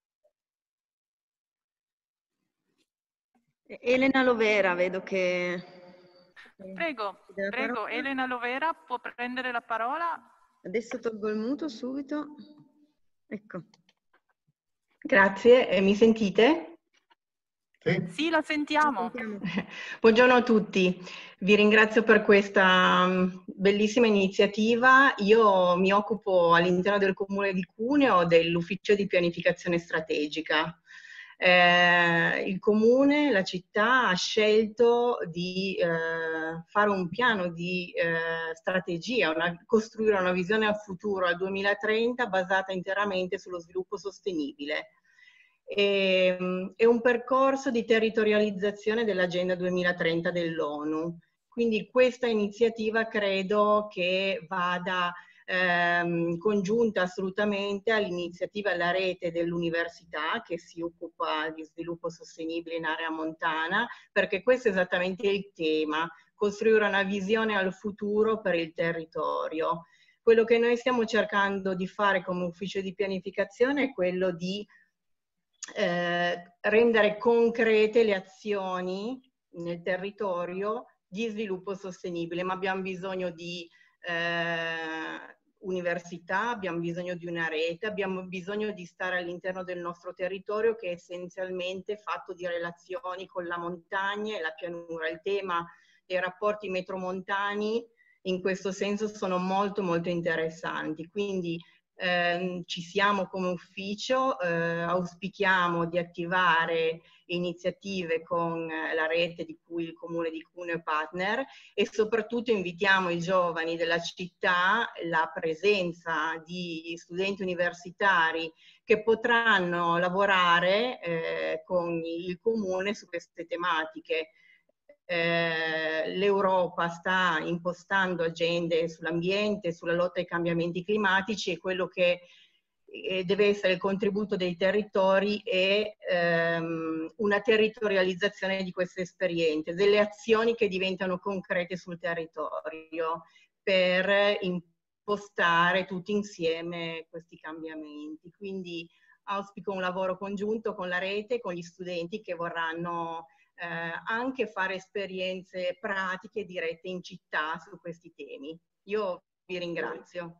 Elena Lovera, vedo che... Prego, Elena Lovera, può prendere la parola? Adesso tolgo il muto subito. Ecco. Grazie, mi sentite? Sì, la sentiamo. Buongiorno a tutti, vi ringrazio per questa bellissima iniziativa. Io mi occupo all'interno del Comune di Cuneo dell'Ufficio di Pianificazione Strategica. Il Comune, la città, ha scelto di fare un piano di strategia, costruire una visione a futuro al 2030 basata interamente sullo sviluppo sostenibile. È un percorso di territorializzazione dell'Agenda 2030 dell'ONU. Quindi questa iniziativa credo che vada congiunta assolutamente all'iniziativa alla rete dell'università che si occupa di sviluppo sostenibile in area montana, perché questo è esattamente il tema, costruire una visione al futuro per il territorio. Quello che noi stiamo cercando di fare come ufficio di pianificazione è quello di rendere concrete le azioni nel territorio di sviluppo sostenibile, ma abbiamo bisogno di università, abbiamo bisogno di una rete, abbiamo bisogno di stare all'interno del nostro territorio che è essenzialmente fatto di relazioni con la montagna e la pianura. Il tema dei rapporti metromontani in questo senso sono molto molto interessanti, quindi ci siamo come ufficio, auspichiamo di attivare iniziative con la rete di cui il Comune di Cuneo è partner e soprattutto invitiamo i giovani della città, la presenza di studenti universitari che potranno lavorare con il Comune su queste tematiche. L'Europa sta impostando agende sull'ambiente, sulla lotta ai cambiamenti climatici e quello che deve essere il contributo dei territori è una territorializzazione di queste esperienze, delle azioni che diventano concrete sul territorio per impostare tutti insieme questi cambiamenti. Quindi auspico un lavoro congiunto con la rete, con gli studenti che vorranno anche fare esperienze pratiche dirette in città su questi temi. Io vi ringrazio.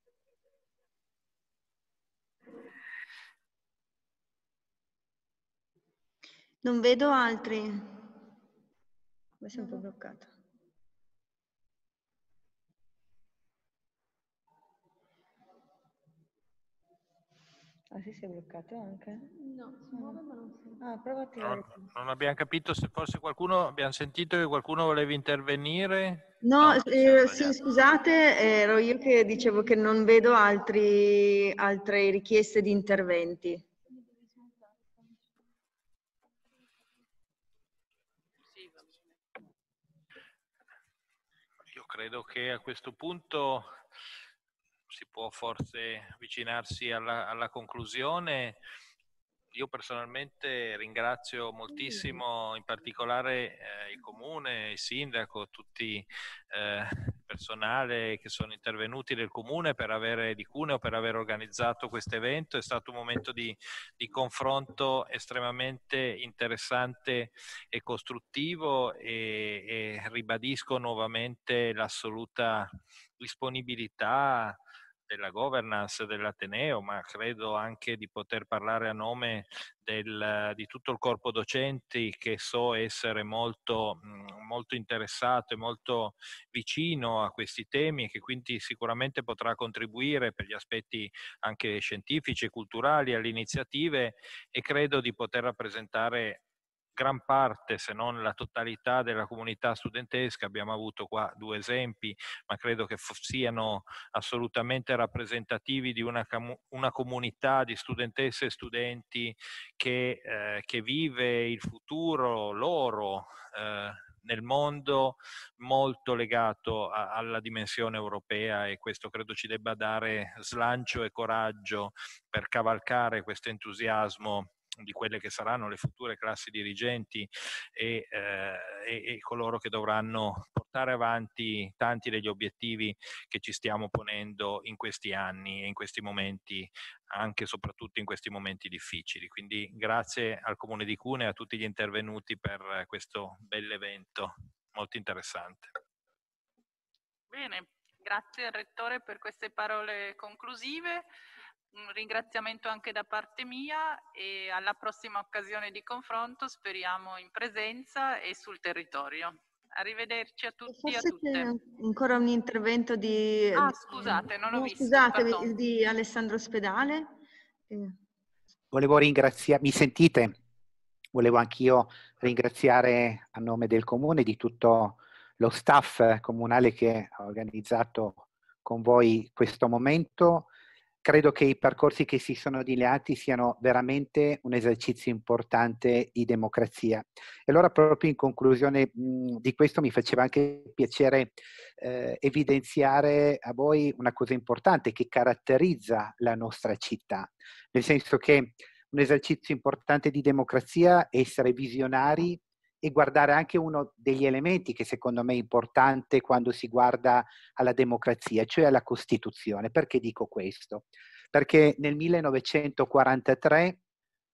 Non vedo altri. Mi sono un po' bloccata. Ah sì, si è bloccato anche? No, si muove ma non si... Ah, prova a tirare. Non abbiamo capito se forse qualcuno, abbiamo sentito che qualcuno voleva intervenire. No, sì, scusate, ero io che dicevo che non vedo altre richieste di interventi. Io credo che a questo punto si può forse avvicinarsi alla conclusione. Io personalmente ringrazio moltissimo, in particolare il Comune, il Sindaco, tutti il personale che sono intervenuti del Comune di Cuneo per aver organizzato questo evento. È stato un momento di confronto estremamente interessante e costruttivo e ribadisco nuovamente l'assoluta disponibilità della governance dell'Ateneo, ma credo anche di poter parlare a nome di tutto il corpo docenti, che so essere molto, molto interessato e molto vicino a questi temi e che quindi sicuramente potrà contribuire per gli aspetti anche scientifici e culturali alle iniziative, e credo di poter rappresentare gran parte, se non la totalità della comunità studentesca. Abbiamo avuto qua 2 esempi, ma credo che siano assolutamente rappresentativi di una comunità di studentesse e studenti che vive il futuro loro nel mondo, molto legato alla dimensione europea, e questo credo ci debba dare slancio e coraggio per cavalcare questo entusiasmo di quelle che saranno le future classi dirigenti e coloro che dovranno portare avanti tanti degli obiettivi che ci stiamo ponendo in questi anni e in questi momenti, anche e soprattutto in questi momenti difficili. Quindi grazie al Comune di Cuneo e a tutti gli intervenuti per questo bell'evento molto interessante. Bene, grazie al Rettore per queste parole conclusive. Un ringraziamento anche da parte mia e alla prossima occasione di confronto, speriamo in presenza e sul territorio. Arrivederci a tutti e a tutte. C'è ancora un intervento di... scusate, non ho visto. Scusate, di Alessandro Spedale. Volevo ringraziare, mi sentite? Volevo anch'io ringraziare a nome del Comune, di tutto lo staff comunale che ha organizzato con voi questo momento. Credo che i percorsi che si sono delineati siano veramente un esercizio importante di democrazia. E allora, proprio in conclusione di questo, mi faceva anche piacere evidenziare a voi una cosa importante che caratterizza la nostra città, nel senso che un esercizio importante di democrazia è essere visionari e guardare anche uno degli elementi che secondo me è importante quando si guarda alla democrazia, cioè alla Costituzione. Perché dico questo? Perché nel 1943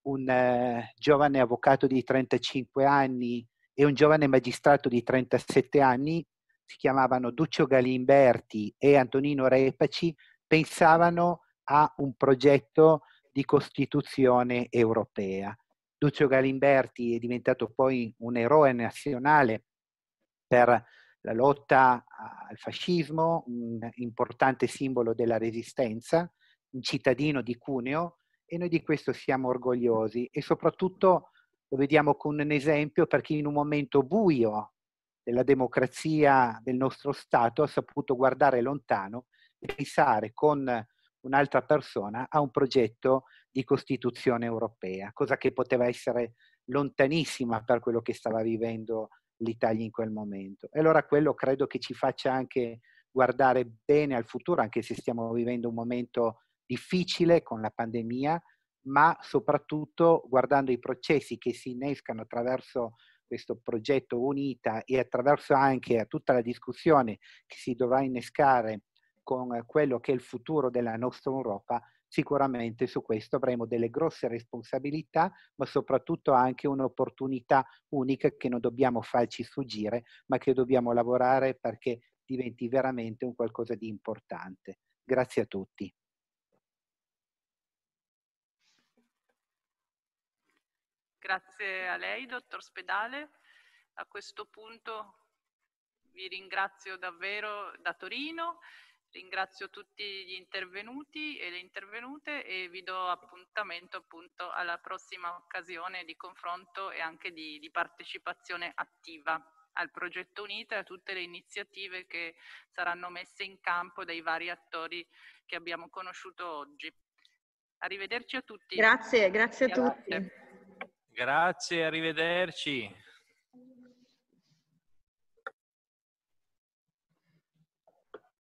un giovane avvocato di 35 anni e un giovane magistrato di 37 anni, si chiamavano Duccio Galimberti e Antonino Repaci, pensavano a un progetto di Costituzione europea. Duccio Galimberti è diventato poi un eroe nazionale per la lotta al fascismo, un importante simbolo della resistenza, un cittadino di Cuneo, e noi di questo siamo orgogliosi e soprattutto lo vediamo con un esempio perché in un momento buio della democrazia del nostro Stato ha saputo guardare lontano e pensare con un'altra persona a un progetto di Costituzione europea, cosa che poteva essere lontanissima per quello che stava vivendo l'Italia in quel momento. E allora quello credo che ci faccia anche guardare bene al futuro, anche se stiamo vivendo un momento difficile con la pandemia, ma soprattutto guardando i processi che si innescano attraverso questo progetto UNITA e attraverso anche tutta la discussione che si dovrà innescare con quello che è il futuro della nostra Europa, sicuramente su questo avremo delle grosse responsabilità, ma soprattutto anche un'opportunità unica che non dobbiamo farci sfuggire, ma che dobbiamo lavorare perché diventi veramente un qualcosa di importante. Grazie a tutti. Grazie a lei, dottor Spedale. A questo punto vi ringrazio davvero da Torino, ringrazio tutti gli intervenuti e le intervenute e vi do appuntamento appunto alla prossima occasione di confronto e anche di partecipazione attiva al progetto UNITA e a tutte le iniziative che saranno messe in campo dai vari attori che abbiamo conosciuto oggi. Arrivederci a tutti. Grazie a tutti. Grazie, arrivederci.